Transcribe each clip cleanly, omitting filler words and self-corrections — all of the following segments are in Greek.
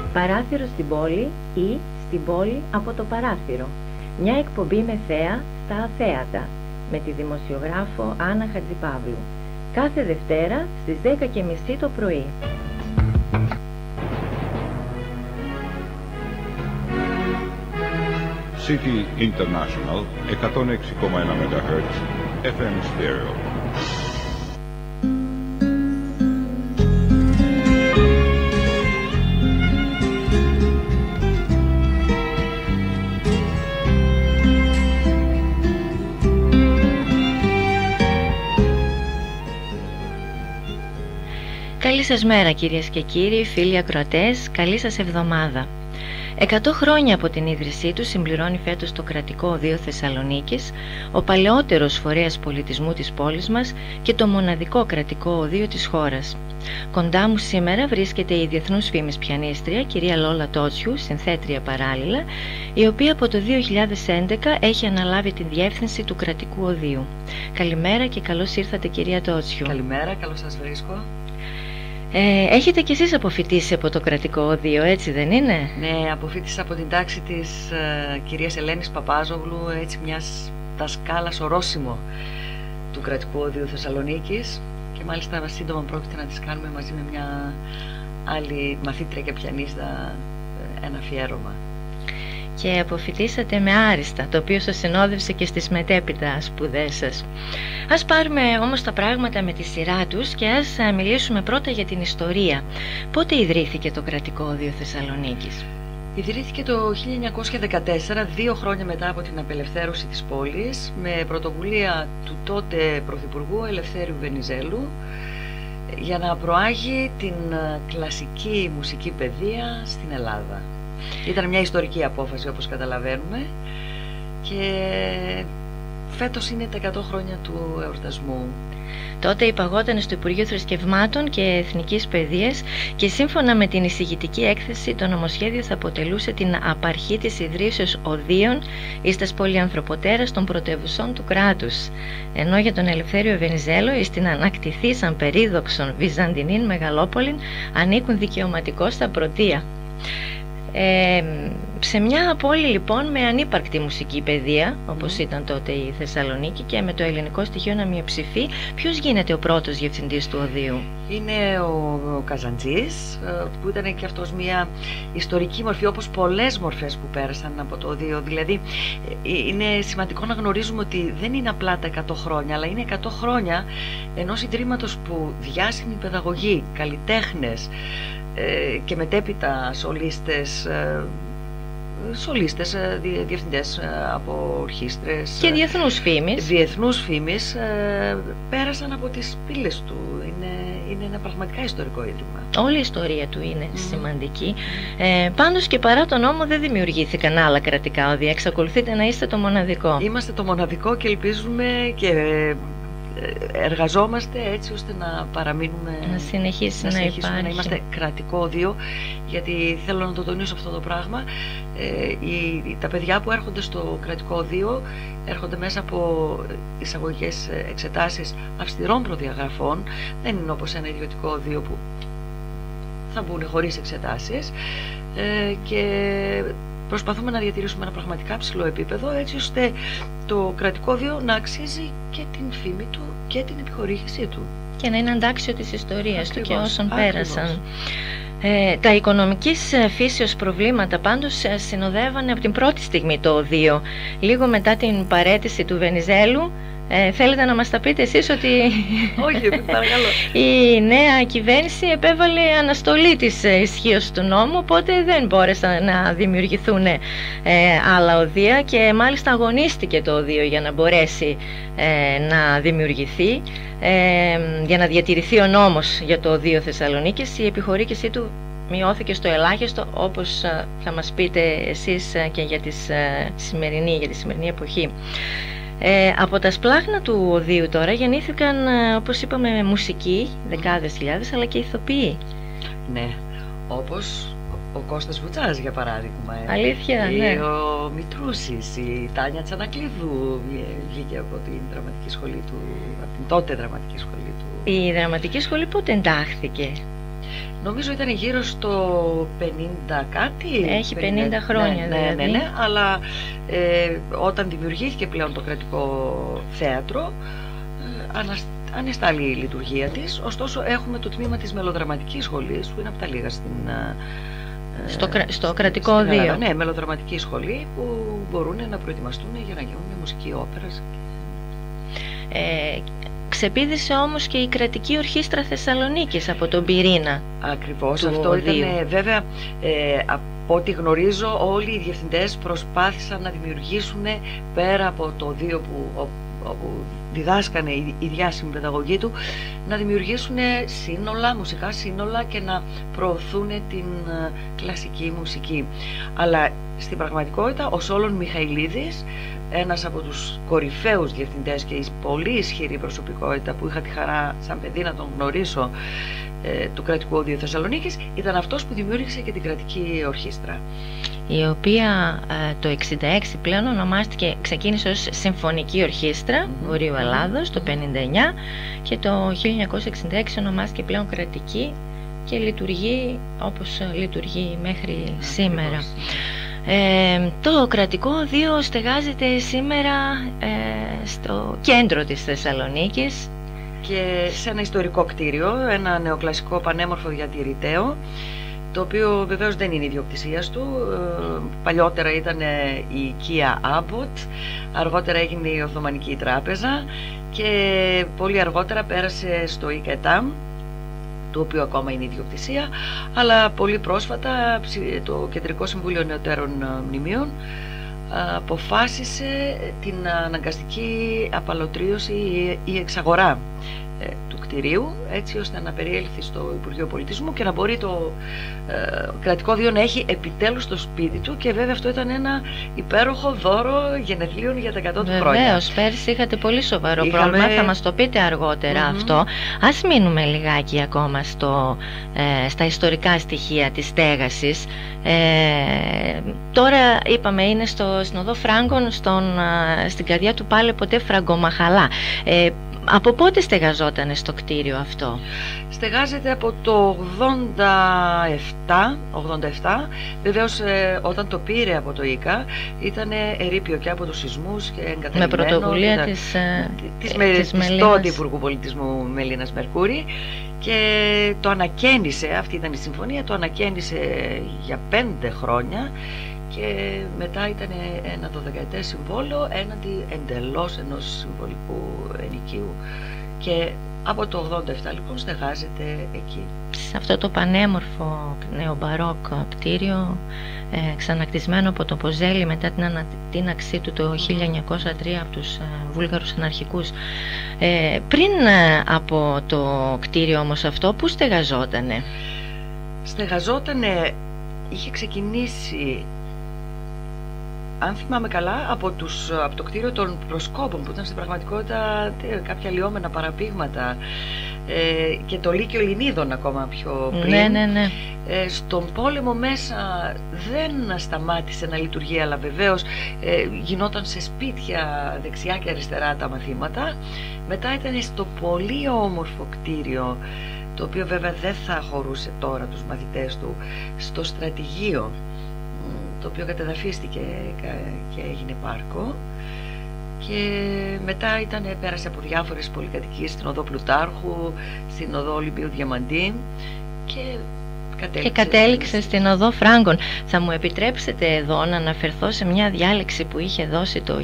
Παράθυρο στην πόλη ή στην πόλη από το παράθυρο. Μια εκπομπή με θέα στα αθέατα με τη δημοσιογράφο Άννα Χατζηπαύλου. Κάθε Δευτέρα στις 10:30 το πρωί. City International 106,1 MHz FM Stereo. Καλή σας μέρα κυρίες και κύριοι, φίλοι ακροατές, καλή σας εβδομάδα. 100 χρόνια από την ίδρυσή του συμπληρώνει φέτος το Κρατικό Οδείο Θεσσαλονίκης, ο παλαιότερος φορέας πολιτισμού της πόλης μας και το μοναδικό κρατικό οδείο της χώρας. Κοντά μου σήμερα βρίσκεται η διεθνούς φήμης πιανίστρια, κυρία Λόλα Τότσιου, συνθέτρια παράλληλα, η οποία από το 2011 έχει αναλάβει την διεύθυνση του Κρατικού Οδείου. Καλημέρα και καλώς ήρθατε κυρία Τότσιου. Καλημέρα, καλώς σας βρίσκω. Έχετε κι εσείς αποφοιτήσει από το Κρατικό Οδείο, έτσι δεν είναι? Ναι, αποφοίτησα από την τάξη της κυρίας Ελένης Παπάζογλου, έτσι μιας δασκάλας ορόσημο του Κρατικού Οδείου Θεσσαλονίκης, και μάλιστα σύντομα πρόκειται να τις κάνουμε μαζί με μια άλλη μαθήτρια και πιανίστα ένα αφιέρωμα. Και αποφοιτήσατε με άριστα, το οποίο σας συνόδευσε και στις μετέπειτα σπουδές σας. Ας πάρουμε όμως τα πράγματα με τη σειρά τους και ας μιλήσουμε πρώτα για την ιστορία. Πότε ιδρύθηκε το Κρατικό Οδείο Θεσσαλονίκης? Ιδρύθηκε το 1914, 2 χρόνια μετά από την απελευθέρωση της πόλης, με πρωτοβουλία του τότε Πρωθυπουργού Ελευθέριου Βενιζέλου, για να προάγει την κλασική μουσική παιδεία στην Ελλάδα. Ήταν μια ιστορική απόφαση, όπως καταλαβαίνουμε, και φέτος είναι τα 100 χρόνια του εορτασμού. Τότε υπαγόταν στο Υπουργείο Θρησκευμάτων και Εθνικής Παιδείας και σύμφωνα με την εισηγητική έκθεση το νομοσχέδιο θα αποτελούσε την απαρχή της ιδρύσεως οδείων εις τας πολυανθρωποτέρας των πρωτεύουσών του κράτους. Ενώ για τον Ελευθέριο Βενιζέλο εις την ανακτηθήσαν περίδοξον Βυζαντινήν μεγαλόπολην ανήκουν δικαιωματικώς στα πρωτεία. Σε μια πόλη λοιπόν με ανύπαρκτη μουσική παιδεία, όπως ήταν τότε η Θεσσαλονίκη, και με το ελληνικό στοιχείο να μειοψηφεί, ποιος γίνεται ο πρώτος διευθυντής του οδείου? Είναι ο Καζαντζής, που ήταν και αυτός μια ιστορική μορφή, όπως πολλές μορφές που πέρασαν από το οδείο. Δηλαδή είναι σημαντικό να γνωρίζουμε ότι δεν είναι απλά τα 100 χρόνια, αλλά είναι 100 χρόνια ενός ιδρύματος που διάσημοι παιδαγωγοί, καλλιτέχνες και μετέπειτα σολίστες, διευθυντές από ορχήστρες και διεθνούς φήμης πέρασαν από τις πύλες του. Είναι ένα πραγματικά ιστορικό ίδρυμα. Όλη η ιστορία του είναι σημαντική. Πάντως και παρά τον νόμο δεν δημιουργήθηκαν άλλα κρατικά οδεία. Εξακολουθείτε να είστε το μοναδικό. Είμαστε το μοναδικό και ελπίζουμε και εργαζόμαστε έτσι ώστε να παραμείνουμε, να συνεχίσουμε να είμαστε κρατικό οδείο, γιατί θέλω να το τονίσω αυτό το πράγμα. Τα παιδιά που έρχονται στο κρατικό οδείο έρχονται μέσα από εισαγωγικές εξετάσεις αυστηρών προδιαγραφών. Δεν είναι όπως ένα ιδιωτικό οδείο που θα μπουν χωρίς εξετάσεις, και προσπαθούμε να διατηρήσουμε ένα πραγματικά ψηλό επίπεδο, έτσι ώστε το κρατικό οδείο να αξίζει και την φήμη του και την επιχορήγησή του. Και να είναι αντάξιο της ιστορίας του και όσων πέρασαν. Τα οικονομικής φύσεως προβλήματα πάντως συνοδεύανε από την πρώτη στιγμή το οδείο. Λίγο μετά την παραίτηση του Βενιζέλου, θέλετε να μας τα πείτε εσείς ότι όχι, παρακαλώ. Η νέα κυβέρνηση επέβαλε αναστολή της ισχύως του νόμου, οπότε δεν μπόρεσαν να δημιουργηθούν άλλα οδεία, και μάλιστα αγωνίστηκε το οδείο για να μπορέσει να δημιουργηθεί, για να διατηρηθεί ο νόμος για το οδείο Θεσσαλονίκης. Η επιχορήγησή του μειώθηκε στο ελάχιστο, όπως θα μας πείτε εσείς και για τη σημερινή εποχή. Από τα σπλάχνα του οδείου τώρα γεννήθηκαν, όπως είπαμε, μουσικοί, δεκάδες χιλιάδες, αλλά και ηθοποιοί. Ναι, όπως ο Κώστας Βουτσάς για παράδειγμα. Αλήθεια, ναι. Ο Μητρούσης, η Τάνια Τσανακλίδου βγήκε από την δραματική σχολή του, από την τότε δραματική σχολή του. Η δραματική σχολή πότε εντάχθηκε? Νομίζω ήταν γύρω στο 50 κάτι. Έχει 50 χρόνια δηλαδή. Ναι, αλλά όταν δημιουργήθηκε πλέον το κρατικό θέατρο, ανεστάλλει η λειτουργία της. Ωστόσο έχουμε το τμήμα της μελοδραματικής σχολής, που είναι από τα λίγα στο κρατικό οδείο. Ναι, μελοδραματική σχολή που μπορούν να προετοιμαστούν για να γίνουν μουσική όπερας. Ξεπήδησε όμως και η Κρατική Ορχήστρα Θεσσαλονίκης από τον πυρήνα. Ακριβώς, αυτό οδείου. Ήταν βέβαια, από ό,τι γνωρίζω, όλοι οι διευθυντές προσπάθησαν να δημιουργήσουν πέρα από το οδείο όπου διδάσκανε οι διάσημοι παιδαγωγοί του, να δημιουργήσουν σύνολα, μουσικά σύνολα και να προωθούν την κλασική μουσική. Αλλά στην πραγματικότητα ο Σόλων Μιχαηλίδης, ένας από τους κορυφαίους διευθυντές και η πολύ ισχυρή προσωπικότητα που είχα τη χαρά σαν παιδί να τον γνωρίσω του Κρατικού Οδείου Θεσσαλονίκης, ήταν αυτός που δημιούργησε και την Κρατική Ορχήστρα, η οποία το 1966 πλέον ξεκίνησε ως Συμφωνική Ορχήστρα Βορείου Ελλάδος το 1959 και το 1966 ονομάστηκε πλέον Κρατική και λειτουργεί όπως λειτουργεί μέχρι σήμερα. Το Κρατικό Οδείο στεγάζεται σήμερα στο κέντρο της Θεσσαλονίκης και σε ένα ιστορικό κτίριο, ένα νεοκλασικό πανέμορφο διατηρηταίο, το οποίο βεβαίως δεν είναι ιδιοκτησίας του. Παλιότερα ήταν η οικία Άμποτ, αργότερα έγινε η Οθωμανική Τράπεζα και πολύ αργότερα πέρασε στο ΙΚΕΤΑΜ, το οποίο ακόμα είναι ιδιοκτησία, αλλά πολύ πρόσφατα το Κεντρικό Συμβούλιο Νεωτέρων Μνημείων αποφάσισε την αναγκαστική απαλωτρίωση ή εξαγορά του κτηρίου, έτσι ώστε να περιέλθει στο Υπουργείο Πολιτισμού και να μπορεί το Κρατικό Οδείο να έχει επιτέλους το σπίτι του. Και βέβαια αυτό ήταν ένα υπέροχο δώρο γενεθλίων για τα 100 του χρόνια. Βεβαίως, πέρσι είχατε πολύ σοβαρό πρόβλημα, θα μας το πείτε αργότερα αυτό. Ας μείνουμε λιγάκι ακόμα στα ιστορικά στοιχεία της στέγασης. Τώρα είπαμε είναι στην οδό Φράγκων, στην καρδιά του Πάλε ποτέ Φραγκομαχαλά. Από πότε στεγαζότανε στο κτίριο αυτό? Στεγάζεται από το 87. Βεβαίως όταν το πήρε από το ΙΚΑ ήταν ερείπιο και από τους σεισμούς και εγκαταλειμμένο. Με πρωτοβουλία της τότε Υπουργού Πολιτισμού Μελίνας Μερκούρη, και το ανακαίνισε, αυτή ήταν η συμφωνία, το ανακαίνισε για 5 χρόνια και μετά ήταν ένα 12ετές συμβόλαιο έναντι εντελώς ενός συμβολικού ενοικίου, και από το 87 λοιπόν στεγάζεται εκεί. Σε αυτό το πανέμορφο νεομπαρόκ κτίριο, ξανακτισμένο από το Ποζέλη μετά την ανατείναξή του το 1903 από τους Βούλγαρους αναρχικούς. Πριν από το κτίριο όμως αυτό, πού στεγαζότανε? Στεγαζότανε, είχε ξεκινήσει, αν θυμάμαι καλά, από το κτίριο των Προσκόπων, που ήταν στην πραγματικότητα κάποια λιώμενα παραπήγματα, και το Λύκειο Ελληνίδων ακόμα πιο πριν. Ναι. Στον πόλεμο μέσα δεν σταμάτησε να λειτουργεί, αλλά βεβαίως γινόταν σε σπίτια δεξιά και αριστερά τα μαθήματα. Μετά ήταν στο πολύ όμορφο κτίριο, το οποίο βέβαια δεν θα χωρούσε τώρα τους μαθητές του, στο Στρατηγείο, το οποίο κατεδαφίστηκε και έγινε πάρκο, και μετά πέρασε από διάφορες πολυκατοικίες στην οδό Πλουτάρχου, στην οδό Ολυμπίου Διαμαντή και κατέληξε στην οδό Φράγκων. Θα μου επιτρέψετε εδώ να αναφερθώ σε μια διάλεξη που είχε δώσει το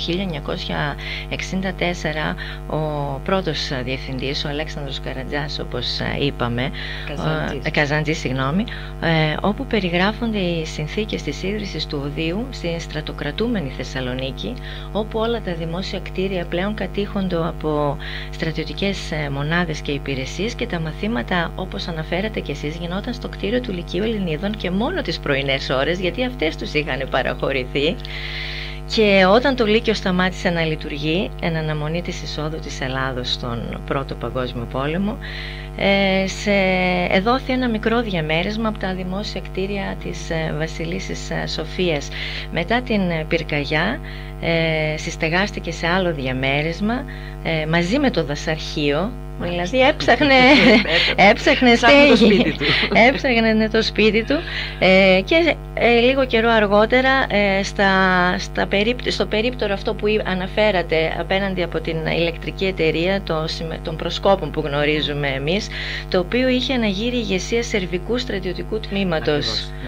1964 ο πρώτος διευθυντής, ο Αλέξανδρος Καρατζάς, όπως είπαμε, Καζαντζής, συγγνώμη, όπου περιγράφονται οι συνθήκες της ίδρυσης του οδείου στην στρατοκρατούμενη Θεσσαλονίκη, όπου όλα τα δημόσια κτίρια πλέον κατήχονται από στρατιωτικές μονάδες και υπηρεσίες, και τα μαθήματα, όπως αναφέρατε και εσείς, γινόταν στο κτίριο του Λυκείου Ελληνίδων και μόνο τις πρωινές ώρες, γιατί αυτές τους είχαν παραχωρηθεί. Και όταν το Λύκειο σταμάτησε να λειτουργεί εν αναμονή της εισόδου της Ελλάδος στον Πρώτο Παγκόσμιο Πόλεμο, εδόθη ένα μικρό διαμέρισμα από τα δημόσια κτίρια της Βασιλίσσης Σοφίας. Μετά την πυρκαγιά συστεγάστηκε σε άλλο διαμέρισμα μαζί με το δασαρχείο, Δηλαδή έψαχνε στέγη, έψαχνε το σπίτι του και λίγο καιρό αργότερα στο περίπτωρο αυτό που αναφέρατε απέναντι από την ηλεκτρική εταιρεία των προσκόπων που γνωρίζουμε εμείς, το οποίο είχε αναγύρει ηγεσία σερβικού στρατιωτικού τμήματος. Ακριβώς, ναι.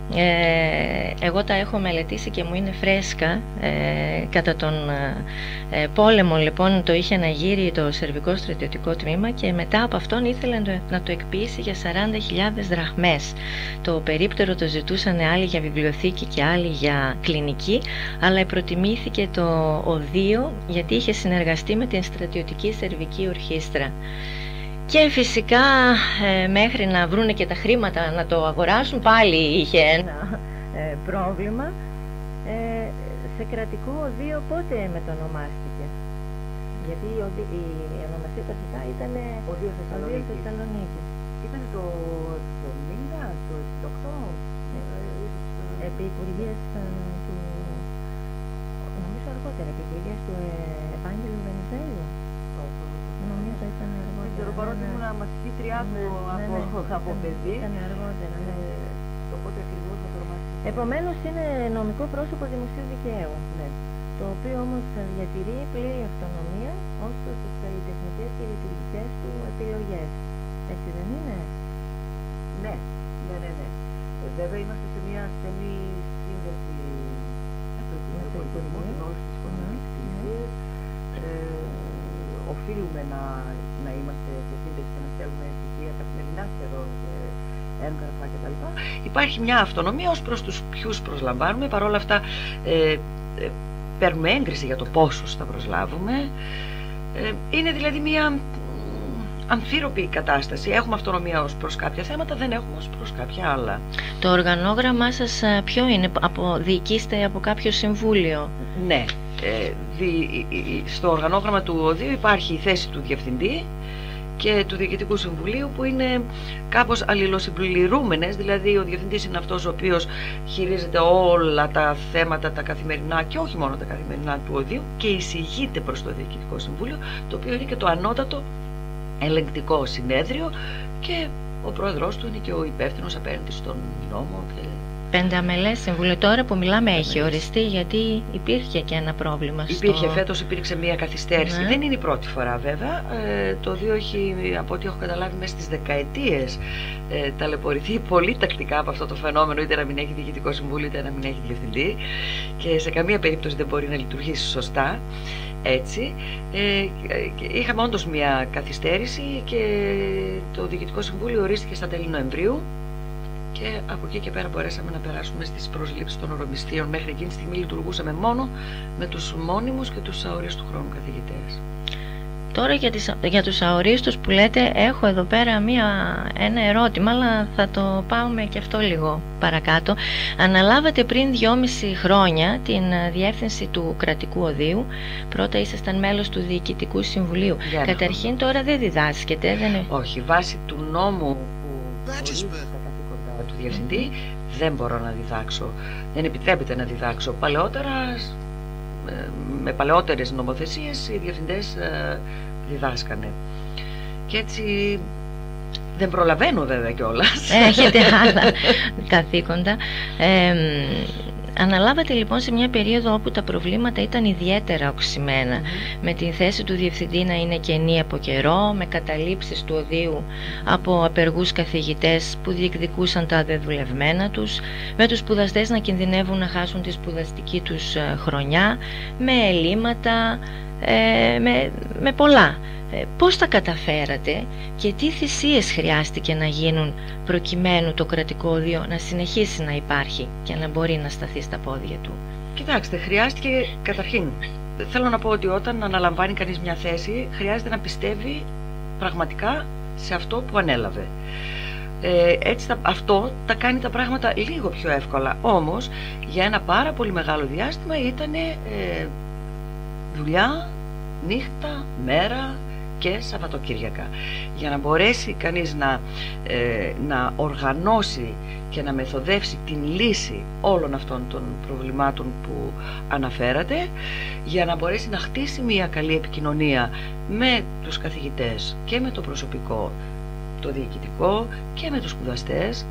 Εγώ τα έχω μελετήσει και μου είναι φρέσκα. Κατά τον πόλεμο λοιπόν το είχε αναγύρει το σερβικό στρατιωτικό τμήμα και μετά από αυτόν ήθελε να το εκποιήσει για 40.000 δραχμές. Το περίπτερο το ζητούσαν άλλοι για βιβλιοθήκη και άλλοι για κλινική, αλλά προτιμήθηκε το οδείο γιατί είχε συνεργαστεί με την στρατιωτική σερβική ορχήστρα. Και φυσικά μέχρι να βρούνε και τα χρήματα να το αγοράσουν πάλι είχε ένα πρόβλημα. Σε κρατικό οδείο πότε μετονομάστηκε? Γιατί η ονομασία αρχικά ήταν Οδείο Θεσσαλονίκης. Ήταν το 70, το 68, επί υπουργείας του, νομίζω αργότερα, επί υπουργείας του Ευάγγελου Βενιζέλου. Νομίζω ήταν αργότερα. Παρότι ήμουν μαθητήτριά του από παιδί. Ήταν αργότερα, ναι. Οπότε ακριβώς θα τρομάστηκε. Επομένως είναι νομικό πρόσωπο δημοσίου δικαίου. Ναι. Το οποίο όμως διατηρεί πλήρη αυτονομία ως προς τις καλλιτεχνικές και λειτουργικές του επιλογές. Έτσι δεν είναι? Ναι. Βέβαια είμαστε σε μια στενή σύνδεση με το Υπουργείο, με όλες τις οικονομικές υπηρεσίες. Οφείλουμε να είμαστε σε σύνδεση και να στέλνουμε στοιχεία καθημερινά σχεδόν και έγγραφα κτλ. Υπάρχει μια αυτονομία ως προς τους ποιους προσλαμβάνουμε. Παρ' όλα αυτά παίρνουμε έγκριση για το πόσους θα προσλάβουμε. Είναι δηλαδή μια αμφίροπη κατάσταση. Έχουμε αυτονομία ως προς κάποια θέματα, δεν έχουμε ως προς κάποια άλλα. Το οργανόγραμμά σας ποιο είναι? Διοικείστε από κάποιο συμβούλιο? Ναι. Στο οργανόγραμμα του οδείου υπάρχει η θέση του διευθυντή και του Διοικητικού Συμβουλίου που είναι κάπως αλληλοσυμπληρούμενες, δηλαδή ο διευθυντής είναι αυτός ο οποίος χειρίζεται όλα τα θέματα τα καθημερινά και όχι μόνο τα καθημερινά του οδείου και εισηγείται προς το Διοικητικό Συμβούλιο, το οποίο είναι και το ανώτατο ελεγκτικό συνέδριο και ο πρόεδρος του είναι και ο υπεύθυνος απέναντι στον νόμο. Πενταμελές συμβούλιο τώρα που μιλάμε έχει οριστεί, γιατί υπήρχε και ένα πρόβλημα. Φέτος υπήρξε μια καθυστέρηση. Ναι. Δεν είναι η πρώτη φορά βέβαια. Το οδείο έχει, από ό,τι έχω καταλάβει, μέσα στις δεκαετίες ταλαιπωρηθεί πολύ τακτικά από αυτό το φαινόμενο, είτε να μην έχει διοικητικό συμβούλιο είτε να μην έχει διευθυντή και σε καμία περίπτωση δεν μπορεί να λειτουργήσει σωστά. Έτσι, είχαμε όντως μια καθυστέρηση και το Διοικητικό Συμβούλιο ορίστηκε στα τέλη Νοεμβρίου και από εκεί και πέρα μπορέσαμε να περάσουμε στις προσλήψεις των ορομιστίων. Μέχρι εκείνη τη στιγμή λειτουργούσαμε μόνο με τους μόνιμους και τους αορίστου χρόνου καθηγητές. Τώρα για τους αορίστους που λέτε, έχω εδώ πέρα ένα ερώτημα, αλλά θα το πάμε και αυτό λίγο παρακάτω. Αναλάβατε πριν 2,5 χρόνια την διεύθυνση του κρατικού οδείου. Πρώτα ήσασταν μέλος του Διοικητικού Συμβουλίου. Καταρχήν τώρα δεν διδάσκετε? Όχι, βάσει του νόμου που ορίζει τα καθήκοντα του διευθυντή δεν μπορώ να διδάξω. Δεν επιτρέπεται να διδάξω. Παλαιότερα, με παλαιότερες νομοθεσίες οι διευθυντές διδάσκανε και έτσι δεν προλαβαίνω βέβαια κιόλας. Έχετε άλλα καθήκοντα. Αναλάβατε λοιπόν σε μια περίοδο όπου τα προβλήματα ήταν ιδιαίτερα οξυμένα, με την θέση του διευθυντή να είναι κενή από καιρό, με καταλήψεις του οδείου από απεργούς καθηγητές που διεκδικούσαν τα δεδουλευμένα τους, με τους σπουδαστές να κινδυνεύουν να χάσουν τη σπουδαστική τους χρονιά, με ελλείμματα, με πολλά. Πώς τα καταφέρατε και τι θυσίες χρειάστηκε να γίνουν προκειμένου το κρατικό οδείο να συνεχίσει να υπάρχει και να μπορεί να σταθεί στα πόδια του? Κοιτάξτε, χρειάστηκε καταρχήν, θέλω να πω ότι όταν αναλαμβάνει κανείς μια θέση χρειάζεται να πιστεύει πραγματικά σε αυτό που ανέλαβε. Έτσι αυτό τα κάνει τα πράγματα λίγο πιο εύκολα. Όμως για ένα πάρα πολύ μεγάλο διάστημα ήταν δουλειά, νύχτα, μέρα, και Σαββατοκύριακα. Για να μπορέσει κανείς να οργανώσει και να μεθοδεύσει την λύση όλων αυτών των προβλημάτων που αναφέρατε, για να μπορέσει να χτίσει μια καλή επικοινωνία με τους καθηγητές και με το προσωπικό, το διοικητικό και με τους σπουδαστές,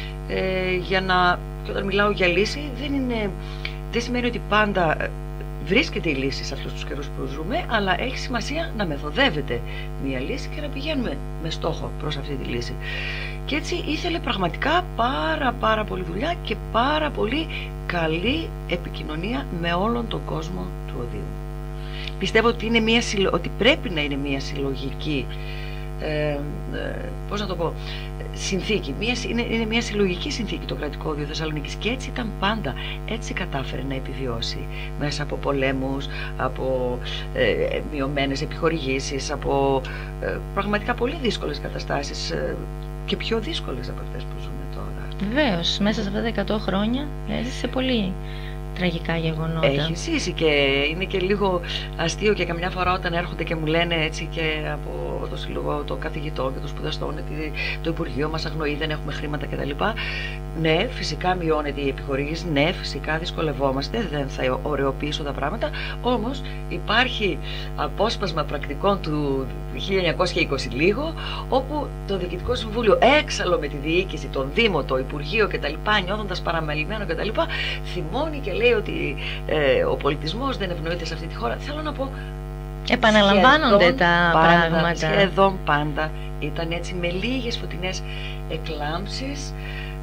και όταν μιλάω για λύση δεν σημαίνει ότι πάντα βρίσκεται η λύση σε αυτούς τους καιρούς που ζούμε, αλλά έχει σημασία να μεθοδεύεται μια λύση και να πηγαίνουμε με στόχο προς αυτή τη λύση. Και έτσι ήθελε πραγματικά πάρα πολύ δουλειά και πάρα πολύ καλή επικοινωνία με όλον τον κόσμο του οδείου. Πιστεύω ότι, ότι πρέπει να είναι μια συλλογική πώς να το πω, συνθήκη. Είναι μια συλλογική συνθήκη το κρατικό οδείο Θεσσαλονίκης, και έτσι ήταν πάντα. Έτσι κατάφερε να επιβιώσει μέσα από πολέμους, από μειωμένες επιχορηγήσεις, από πραγματικά πολύ δύσκολες καταστάσεις, και πιο δύσκολες από αυτές που ζούμε τώρα. Βεβαίως, μέσα σε αυτά τα 100 χρόνια έζησε πολύ τραγικά γεγονότα. Έχει ζήσει, και είναι και λίγο αστείο και καμιά φορά όταν έρχονται και μου λένε έτσι και από το Σύλλογο των Καθηγητών και των Σπουδαστών ότι το Υπουργείο μας αγνοεί, δεν έχουμε χρήματα κτλ. Ναι, φυσικά μειώνεται η επιχορήγηση, ναι, φυσικά δυσκολευόμαστε, δεν θα ωρεοποιήσω τα πράγματα, όμως υπάρχει απόσπασμα πρακτικών του 1920 λίγο, όπου το Διοικητικό Συμβούλιο έξαλλο με τη διοίκηση, τον Δήμο, το Υπουργείο κτλ, νιώθοντας παραμελημένο κτλ, θυμώνει και λέει ότι ο πολιτισμός δεν ευνοείται σε αυτή τη χώρα. Θέλω να πω, επαναλαμβάνονται τα πράγματα. Σχεδόν πάντα ήταν έτσι, με λίγες φωτεινές εκλάμψεις,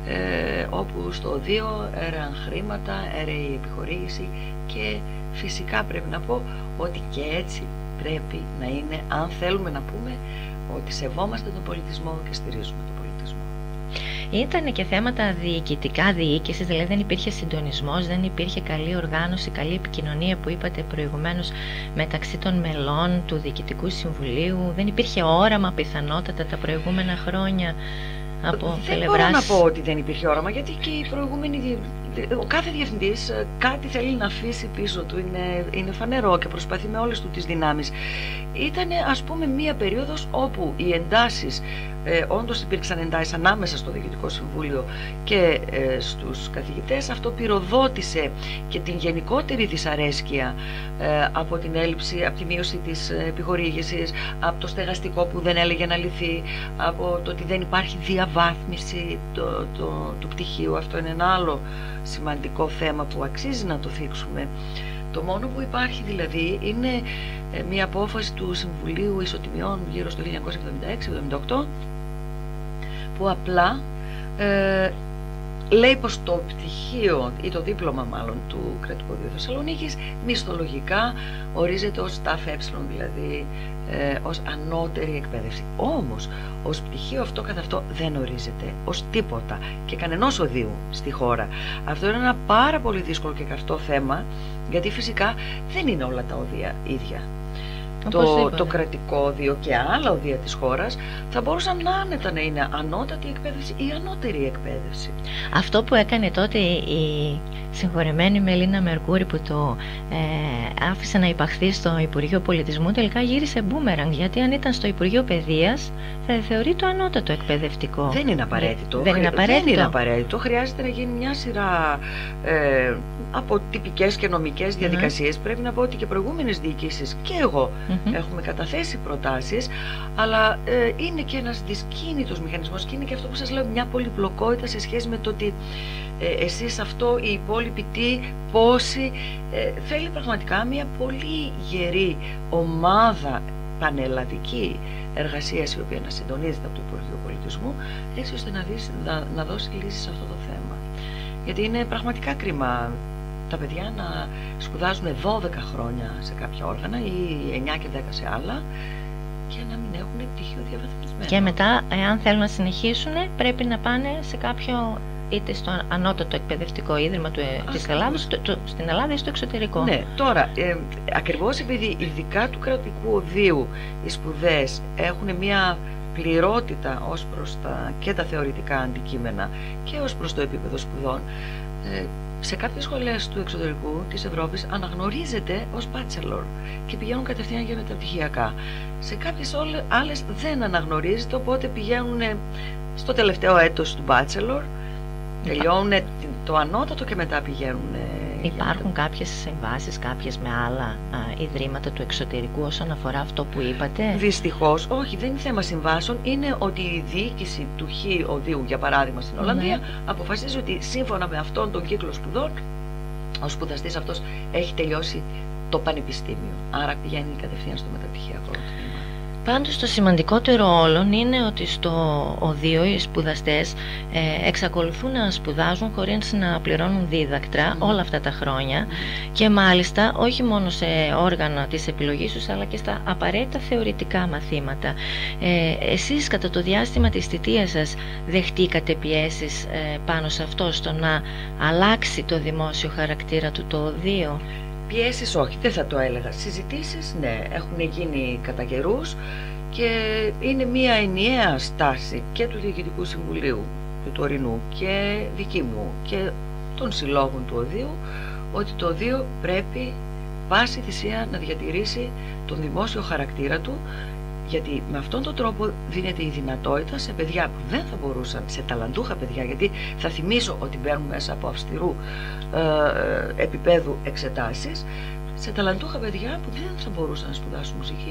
όπου στο οδείο έραν χρήματα, έρεε η επιχορήγηση, και φυσικά πρέπει να πω ότι και έτσι πρέπει να είναι, αν θέλουμε να πούμε ότι σεβόμαστε τον πολιτισμό και στηρίζουμε τον πολιτισμό. Ήταν και θέματα διοικητικά, διοίκησης, δηλαδή δεν υπήρχε συντονισμός, δεν υπήρχε καλή οργάνωση, καλή επικοινωνία που είπατε προηγουμένως μεταξύ των μελών του Διοικητικού Συμβουλίου, δεν υπήρχε όραμα πιθανότατα τα προηγούμενα χρόνια από δεν μπορώ να πω ότι δεν υπήρχε όραμα, γιατί και οι προηγούμενοι, ο κάθε διευθυντής κάτι θέλει να αφήσει πίσω του, είναι φανερό, και προσπαθεί με όλες του τις δυνάμεις. Ήταν, ας πούμε, μία περίοδος όπου οι εντάσεις, όντως υπήρξαν εντάσεις ανάμεσα στο Διοικητικό Συμβούλιο και στους καθηγητές. Αυτό πυροδότησε και την γενικότερη δυσαρέσκεια από την έλλειψη, από τη μείωση της επιχορήγησης, από το στεγαστικό που δεν έλεγε να λυθεί, από το ότι δεν υπάρχει διαβάθμιση του πτυχίου. Αυτό είναι ένα άλλο σημαντικό θέμα που αξίζει να το θίξουμε. Το μόνο που υπάρχει δηλαδή είναι μια απόφαση του Συμβουλίου Ισοτιμιών γύρω στο 1976-78, που απλά λέει πως το πτυχίο ή το δίπλωμα μάλλον του Κρατικού Οδείου Θεσσαλονίκης μισθολογικά ορίζεται ως ΤΑΦΕ, δηλαδή ως ανώτερη εκπαίδευση. Όμως ως πτυχίο αυτό καθ' αυτό δεν ορίζεται ως τίποτα και κανενός οδείου στη χώρα. Αυτό είναι ένα πάρα πολύ δύσκολο και καυτό θέμα, γιατί φυσικά δεν είναι όλα τα οδεία ίδια. Το κρατικό οδείο και άλλα οδεία της χώρας θα μπορούσαν άνετα να είναι ανώτατη εκπαίδευση ή ανώτερη εκπαίδευση. Αυτό που έκανε τότε η συγχωρεμένη Μελίνα Μερκούρη, που το άφησε να υπαχθεί στο Υπουργείο Πολιτισμού, τελικά γύρισε μπούμερανγκ, γιατί αν ήταν στο Υπουργείο Παιδείας θα θεωρεί το ανώτατο εκπαιδευτικό. Δεν είναι απαραίτητο. Δεν είναι απαραίτητο. Χρειάζεται να γίνει μια σειρά από τυπικές και νομικές διαδικασίες. Πρέπει να πω ότι και προηγούμενες διοικήσεις και εγώ έχουμε καταθέσει προτάσεις, αλλά είναι και ένας δυσκίνητος μηχανισμός, και είναι και αυτό που σας λέω, μια πολυπλοκότητα σε σχέση με το ότι εσείς αυτό, οι υπόλοιποι τι, πόσοι, θέλει πραγματικά μια πολύ γερή ομάδα πανελλαδική εργασίας, η οποία να συντονίζεται από το Υπουργείο Πολιτισμού, έτσι ώστε να δώσει λύσεις σε αυτό το θέμα. Γιατί είναι πραγματικά κρίμα τα παιδιά να σπουδάζουν 12 χρόνια σε κάποια όργανα ή 9 και 10 σε άλλα και να μην έχουν πτυχίο διαβαθμισμένο. Και μετά, αν θέλουν να συνεχίσουν, πρέπει να πάνε σε κάποιο, είτε στο ανώτατο εκπαιδευτικό ίδρυμα της Ελλάδας, στην Ελλάδα ή στο εξωτερικό. Ναι, τώρα, ακριβώς επειδή ειδικά του κρατικού οδείου οι σπουδές έχουν μια πληρότητα ως προς και τα θεωρητικά αντικείμενα και ως προς το επίπεδο σπουδών, σε κάποιες σχολές του εξωτερικού της Ευρώπης αναγνωρίζεται ως bachelor και πηγαίνουν κατευθείαν για μεταπτυχιακά. Σε κάποιες άλλες δεν αναγνωρίζεται, οπότε πηγαίνουν στο τελευταίο έτος του bachelor, τελειώνουν το ανώτατο και μετά πηγαίνουν. Υπάρχουν κάποιες συμβάσεις, κάποιες με άλλα ιδρύματα του εξωτερικού όσον αφορά αυτό που είπατε? Δυστυχώς, όχι, δεν είναι θέμα συμβάσεων. Είναι ότι η διοίκηση του Χ οδείου, για παράδειγμα στην Ολλανδία, αποφασίζει ότι σύμφωνα με αυτόν τον κύκλο σπουδών, ο σπουδαστής αυτός έχει τελειώσει το πανεπιστήμιο. Άρα πηγαίνει κατευθείαν στο μεταπτυχιακό τμήμα. Πάντως το σημαντικότερο όλων είναι ότι στο οδείο οι σπουδαστές εξακολουθούν να σπουδάζουν χωρίς να πληρώνουν δίδακτρα όλα αυτά τα χρόνια και μάλιστα όχι μόνο σε όργανα της επιλογής τους αλλά και στα απαραίτητα θεωρητικά μαθήματα. Εσείς κατά το διάστημα της θητείας σας δεχτήκατε πιέσεις πάνω σε αυτό, στο να αλλάξει το δημόσιο χαρακτήρα του το οδείο? Πιέσεις όχι, δεν θα το έλεγα. Συζητήσεις, ναι, έχουν γίνει κατά καιρούς και είναι μια ενιαία στάση και του Διοικητικού Συμβουλίου του τωρινού και δική μου και των συλλόγων του οδείου, ότι το οδείο πρέπει πάση θυσία να διατηρήσει τον δημόσιο χαρακτήρα του, γιατί με αυτόν τον τρόπο δίνεται η δυνατότητα σε παιδιά που δεν θα μπορούσαν, σε ταλαντούχα παιδιά, γιατί θα θυμίσω ότι μπαίνουν μέσα από αυστηρού επίπεδου εξετάσεις, σε ταλαντούχα παιδιά που δεν θα μπορούσαν να σπουδάσουν μουσική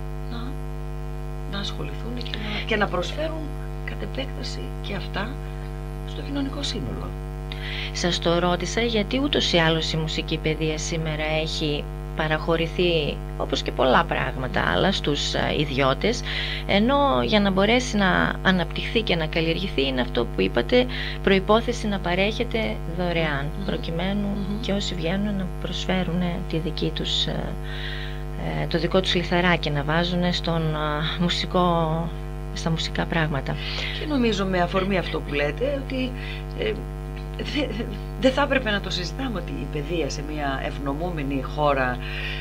να ασχοληθούν και να προσφέρουν κατ' επέκταση και αυτά στο κοινωνικό σύνολο. Σας το ρώτησα γιατί ούτως ή άλλως η μουσική παιδεία σήμερα έχει παραχωρηθεί, όπως και πολλά πράγματα άλλα, στους ιδιώτες, ενώ για να μπορέσει να αναπτυχθεί και να καλλιεργηθεί είναι αυτό που είπατε, προϋπόθεση να παρέχεται δωρεάν, προκειμένου και όσοι βγαίνουν να προσφέρουν τη δική τους, το δικό τους λιθαράκι, να βάζουν στα μουσικά πράγματα. Και νομίζω με αφορμή αυτό που λέτε ότι δεν θα έπρεπε να το συζητάμε ότι η παιδεία σε μια ευνομούμενη χώρα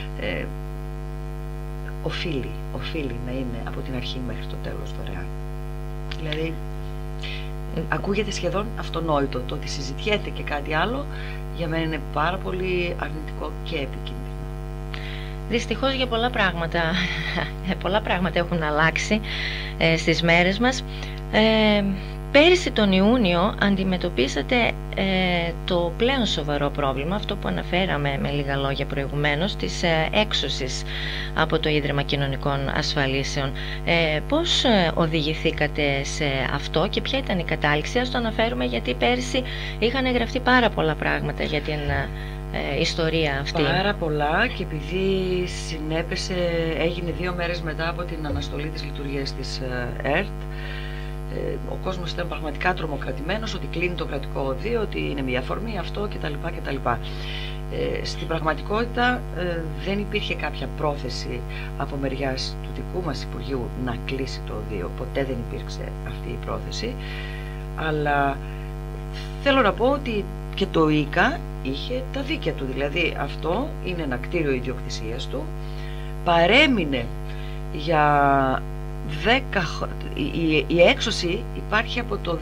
οφείλει να είναι από την αρχή μέχρι το τέλος δωρεάν. Δηλαδή ακούγεται σχεδόν αυτονόητο. Το ότι συζητιέται και κάτι άλλο για μένα είναι πάρα πολύ αρνητικό και επικίνδυνο. Δυστυχώς για πολλά πράγματα έχουν αλλάξει στις μέρες μας. Πέρυσι τον Ιούνιο αντιμετωπίσατε το πλέον σοβαρό πρόβλημα, αυτό που αναφέραμε με λίγα λόγια προηγουμένως, της έξωσης από το Ίδρυμα Κοινωνικών Ασφαλίσεων. Πώς οδηγηθήκατε σε αυτό και ποια ήταν η κατάληξη? Ας το αναφέρουμε γιατί πέρυσι είχαν γραφτεί πάρα πολλά πράγματα για την ιστορία αυτή. Πάρα πολλά, και επειδή έγινε 2 μέρες μετά από την αναστολή της λειτουργίας της ΕΡΤ, ο κόσμος ήταν πραγματικά τρομοκρατημένος ότι κλείνει το κρατικό οδείο, ότι είναι μια αφορμή αυτό κτλ. Στην πραγματικότητα δεν υπήρχε κάποια πρόθεση από μεριάς του δικού μας Υπουργείου να κλείσει το οδείο. Ποτέ δεν υπήρξε αυτή η πρόθεση. Αλλά θέλω να πω ότι και το ΙΚΑ είχε τα δίκαια του. Δηλαδή αυτό είναι ένα κτίριο ιδιοκτησίας του. Παρέμεινε για 10. Η έξωση υπάρχει από το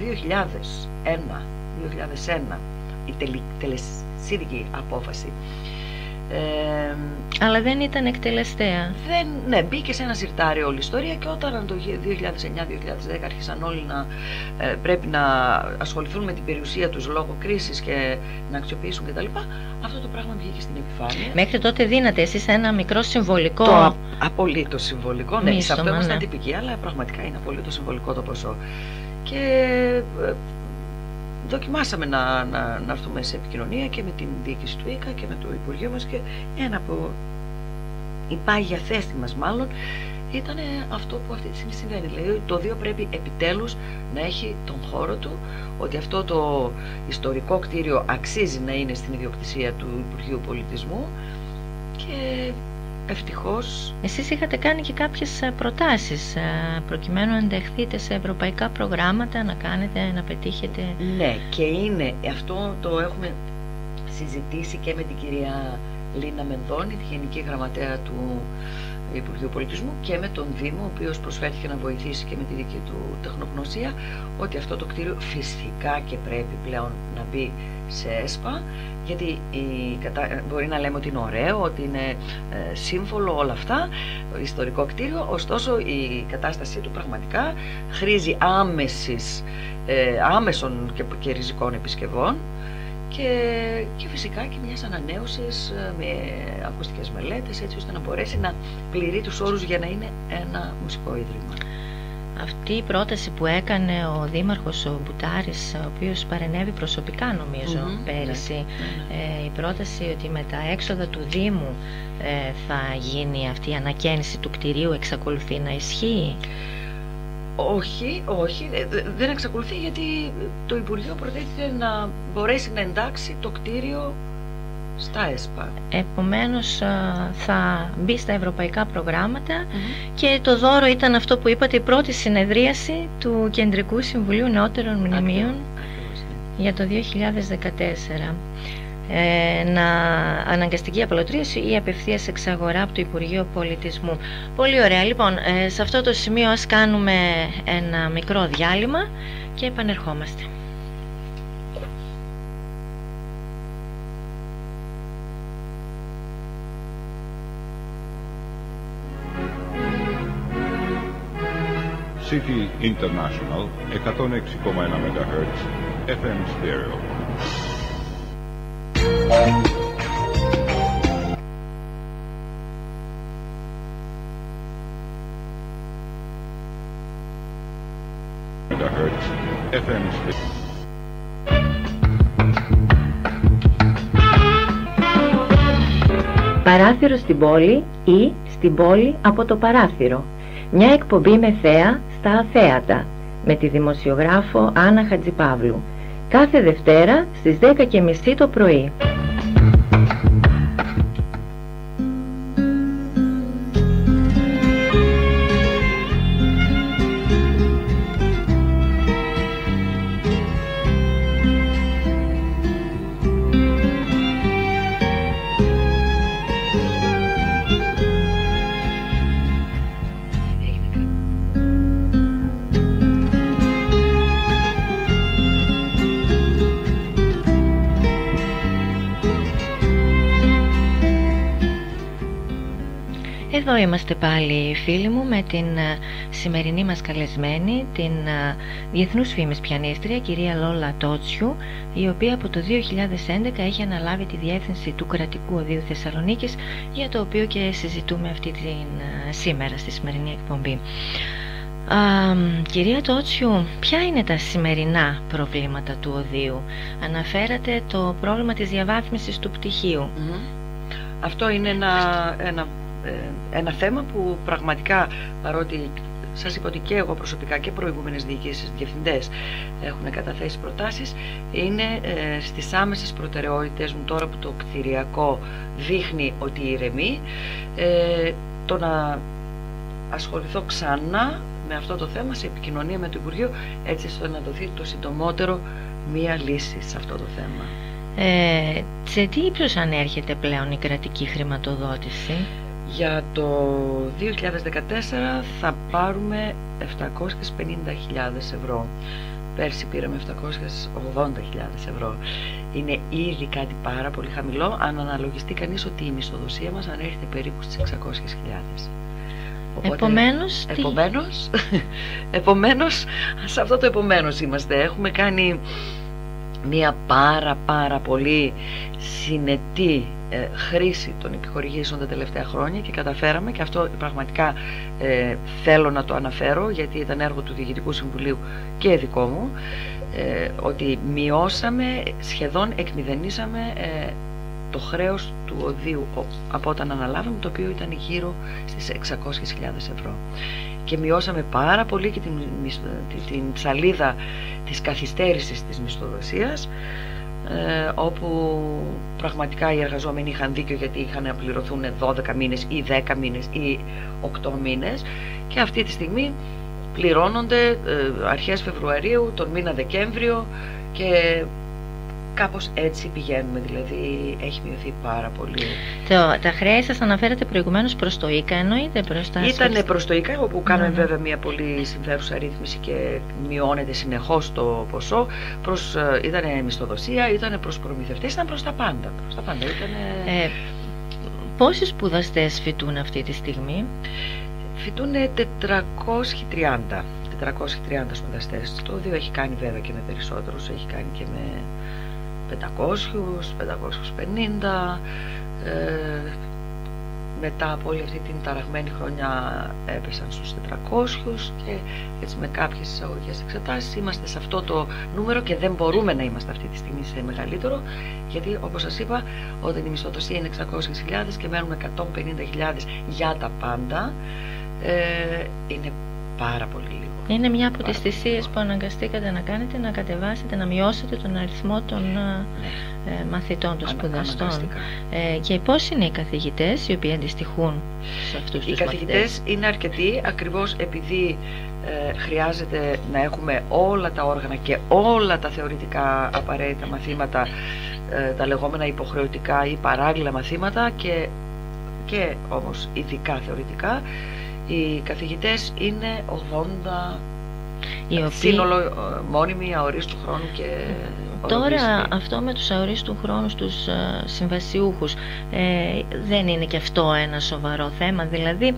2001 η τελεσίδικη απόφαση, αλλά δεν ήταν εκτελεστέα. Ναι, μπήκε σε ένα συρτάρι όλη η ιστορία, και όταν το 2009-2010 άρχισαν όλοι να πρέπει να ασχοληθούν με την περιουσία τους λόγω κρίσης και να αξιοποιήσουν κτλ., αυτό το πράγμα βγήκε στην επιφάνεια. Μέχρι τότε δίνατε εσείς ένα μικρό συμβολικό. Το απολύτως συμβολικό, ναι, σε αυτό ήμασταν τυπικοί, αλλά πραγματικά είναι απολύτως συμβολικό το ποσό. Και δοκιμάσαμε να έρθουμε σε επικοινωνία και με την διοίκηση του ΙΚΑ και με το Υπουργείο μας, και ένα από η πάγια θέση μας μάλλον ήταν αυτό που αυτή τη στιγμή συμβαίνει. Δηλαδή το οδείο πρέπει επιτέλους να έχει τον χώρο του, ότι αυτό το ιστορικό κτίριο αξίζει να είναι στην ιδιοκτησία του Υπουργείου Πολιτισμού, και ευτυχώς. Εσείς είχατε κάνει και κάποιες προτάσεις προκειμένου να ενταχθείτε σε ευρωπαϊκά προγράμματα, να κάνετε, να πετύχετε. Ναι, και είναι αυτό, το έχουμε συζητήσει και με την κυρία Λίνα Μενδώνη, τη Γενική Γραμματέα του Υπουργείου Πολιτισμού και με τον Δήμο, ο οποίος προσφέρθηκε να βοηθήσει και με τη δική του τεχνογνωσία, ότι αυτό το κτίριο φυσικά και πρέπει πλέον να μπει σε ΕΣΠΑ, γιατί μπορεί να λέμε ότι είναι ωραίο, ότι είναι σύμβολο όλα αυτά, ιστορικό κτίριο, ωστόσο η κατάστασή του πραγματικά χρήζει άμεσων και ριζικών επισκευών και φυσικά και μιας ανανέωσης με ακουστικές μελέτες, έτσι ώστε να μπορέσει να πληρεί τους όρους για να είναι ένα μουσικό ίδρυμα. Αυτή η πρόταση που έκανε ο Δήμαρχος ο Μπουτάρης, ο οποίος παρενέβη προσωπικά νομίζω πέρυσι, η πρόταση ότι με τα έξοδα του Δήμου θα γίνει αυτή η ανακαίνιση του κτηρίου, εξακολουθεί να ισχύει? Όχι, δεν εξακολουθεί, γιατί το Υπουργείο προτείνεται να μπορέσει να εντάξει το κτίριο στα ΕΣΠΑ. Επομένως θα μπει στα ευρωπαϊκά προγράμματα και το δώρο ήταν αυτό που είπατε, η πρώτη συνεδρίαση του Κεντρικού Συμβουλίου Νεότερων Μνημείων για το 2014. Αναγκαστική απαλωτρίωση ή απευθείας εξαγορά από το Υπουργείο Πολιτισμού. Πολύ ωραία. Λοιπόν, σε αυτό το σημείο ας κάνουμε ένα μικρό διάλειμμα και επανερχόμαστε. City International 106,1 MHz FM Stereo. MHz FM Stereo. Παράθυρο στην πόλη ή στην πόλη από το παράθυρο. Μια εκπομπή με θέα στα αθέατα με τη δημοσιογράφο Άννα Χατζηπαύλου. Κάθε Δευτέρα στις 10:30 το πρωί. Εδώ είμαστε πάλι φίλοι μου με την σημερινή μας καλεσμένη, την διεθνούς φήμης πιανίστρια κυρία Λόλα Τότσιου, η οποία από το 2011 έχει αναλάβει τη διεύθυνση του Κρατικού Οδείου Θεσσαλονίκης, για το οποίο και συζητούμε σήμερα στη σημερινή εκπομπή. Κυρία Τότσιου, ποια είναι τα σημερινά προβλήματα του οδείου? Αναφέρατε το πρόβλημα της διαβάθμισης του πτυχίου. Αυτό είναι ένα θέμα που πραγματικά, παρότι σας είπα ότι και εγώ προσωπικά και προηγούμενες διοικήσεις, διευθυντές έχουν καταθέσει προτάσεις, είναι στις άμεσες προτεραιότητες μου τώρα που το κτηριακό δείχνει ότι ηρεμεί, το να ασχοληθώ ξανά με αυτό το θέμα σε επικοινωνία με το Υπουργείο, έτσι ώστε να δοθεί το συντομότερο μία λύση σε αυτό το θέμα. Σε τι ύψος ανέρχεται πλέον η κρατική χρηματοδότηση? Για το 2014 θα πάρουμε 750.000 ευρώ. Πέρσι πήραμε 780.000 ευρώ. Είναι ήδη κάτι πάρα πολύ χαμηλό, αν αναλογιστεί κανείς ότι η μισθοδοσία μας ανέρχεται περίπου στις 600.000. Επομένως, σε αυτό το επομένως είμαστε. Έχουμε κάνει μια πάρα πολύ συνετή χρήση των επιχορηγήσεων τα τελευταία χρόνια και καταφέραμε, και αυτό πραγματικά θέλω να το αναφέρω γιατί ήταν έργο του Διοικητικού Συμβουλίου και δικό μου, ότι μειώσαμε, σχεδόν εκμηδενήσαμε το χρέος του οδείου από όταν αναλάβαμε, το οποίο ήταν γύρω στις 600.000 ευρώ. Και μειώσαμε πάρα πολύ και την ψαλίδα της καθυστέρησης της μισθοδοσίας, όπου πραγματικά οι εργαζόμενοι είχαν δίκιο, γιατί είχαν να πληρωθούν 12 μήνες ή 10 μήνες ή 8 μήνες, και αυτή τη στιγμή πληρώνονται αρχές Φεβρουαρίου, τον μήνα Δεκέμβριο, και κάπως έτσι πηγαίνουμε, δηλαδή έχει μειωθεί πάρα πολύ. Τα χρέη σας αναφέρατε προηγουμένως προς το ΙΚΑ, εννοείται προς τα... Ήτανε προς το ΙΚΑ, όπου κάναμε βέβαια μια πολύ συμφέρουσα ρύθμιση και μειώνεται συνεχώς το ποσό. Ήτανε μισθοδοσία, ήτανε προς προμηθευτές, ήταν προς τα πάντα. Πόσοι σπουδαστές φοιτούν αυτή τη στιγμή? Φοιτούν 430 σπουδαστές. Το 2 έχει κάνει βέβαια και με περισσότερους, έχει κάνει και με 500, 550. Μετά από όλη αυτή την ταραγμένη χρονιά έπεσαν στους 400 και έτσι με κάποιες εισαγωγικές εξετάσεις είμαστε σε αυτό το νούμερο και δεν μπορούμε να είμαστε αυτή τη στιγμή σε μεγαλύτερο, γιατί όπως σας είπα, όταν η μισθοδοσία είναι 600.000 και μένουν 150.000 για τα πάντα, είναι πάρα πολύ λίγο. Είναι μια από τις θυσίες που αναγκαστήκατε να κάνετε, να κατεβάσετε, να μειώσετε τον αριθμό των μαθητών, των σπουδαστών. Και πώς είναι οι καθηγητές οι οποίοι αντιστοιχούν σε αυτούς τους μαθητές? Οι καθηγητές είναι αρκετοί, ακριβώς επειδή χρειάζεται να έχουμε όλα τα όργανα και όλα τα θεωρητικά απαραίτητα μαθήματα, τα λεγόμενα υποχρεωτικά ή παράλληλα μαθήματα και όμως ειδικά θεωρητικά. Οι καθηγητές είναι 80, σύνολο μόνιμοι αορίστου χρόνου και Τώρα αυτό με τους αορίστου χρόνους, τους συμβασιούχους, δεν είναι και αυτό ένα σοβαρό θέμα? Δηλαδή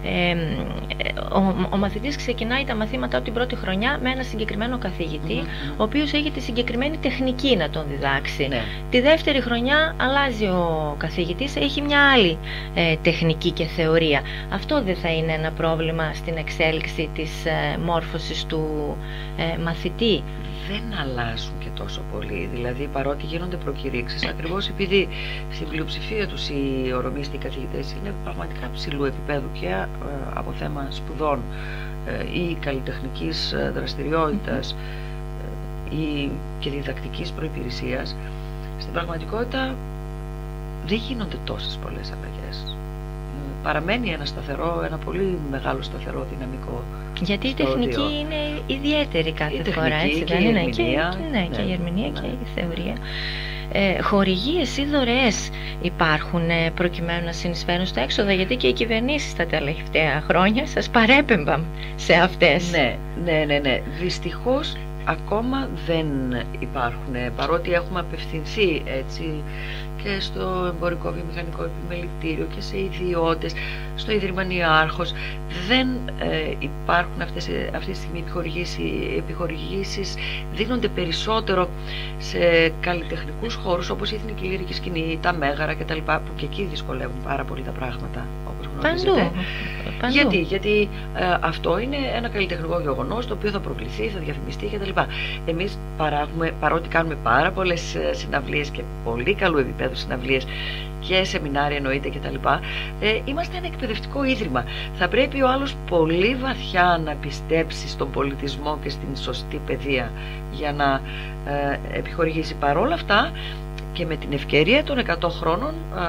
ο μαθητής ξεκινάει τα μαθήματα από την πρώτη χρονιά με ένα συγκεκριμένο καθηγητή, ο οποίος έχει τη συγκεκριμένη τεχνική να τον διδάξει. Τη δεύτερη χρονιά αλλάζει ο καθηγητής, έχει μια άλλη τεχνική και θεωρία. Αυτό δεν θα είναι ένα πρόβλημα στην εξέλιξη της μόρφωσης του μαθητή? Δεν αλλάζουν και τόσο πολύ, δηλαδή παρότι γίνονται προκηρύξεις, ακριβώς επειδή στην πλειοψηφία τους οι ορομίστοι καθηγητές είναι πραγματικά ψηλού επίπεδου και από θέμα σπουδών ή καλλιτεχνικής δραστηριότητας ή και διδακτικής προϋπηρεσίας, στην πραγματικότητα δεν γίνονται τόσες πολλές αλλαγές. Παραμένει ένα πολύ μεγάλο σταθερό δυναμικό. Γιατί η τεχνική είναι ιδιαίτερη κάθε φορά, έτσι δεν είναι? Και η ερμηνεία και η θεωρία. Χορηγίες ή δωρεές υπάρχουν προκειμένου να συνεισφέρουν στα έξοδα? Γιατί και οι κυβερνήσεις τα τελευταία χρόνια σας παρέπεμπαν σε αυτές. Ναι. Δυστυχώς ακόμα δεν υπάρχουν, παρότι έχουμε απευθυνθεί έτσι και στο εμπορικό βιομηχανικό επιμελητήριο και σε ιδιώτες, στο Ίδρυμα Νιάρχος. Δεν υπάρχουν αυτή τη στιγμή επιχορηγήσεις, δίνονται περισσότερο σε καλλιτεχνικούς χώρους όπως η Εθνική Λυρική Σκηνή, τα Μέγαρα κτλ, που και εκεί δυσκολεύουν πάρα πολύ τα πράγματα, όπως γνωρίζετε. Παντού. Γιατί αυτό είναι ένα καλλιτεχνικό γεγονός το οποίο θα προκληθεί, θα διαφημιστεί κτλ. Εμείς παράγουμε, παρότι κάνουμε πάρα πολλές συναυλίες και πολύ καλού επίπεδου συναυλίες και σεμινάρια εννοείται κτλ, είμαστε ένα εκπαιδευτικό ίδρυμα. Θα πρέπει ο άλλος πολύ βαθιά να πιστέψει στον πολιτισμό και στην σωστή παιδεία για να επιχορηγήσει. Παρόλα αυτά, και με την ευκαιρία των 100 χρόνων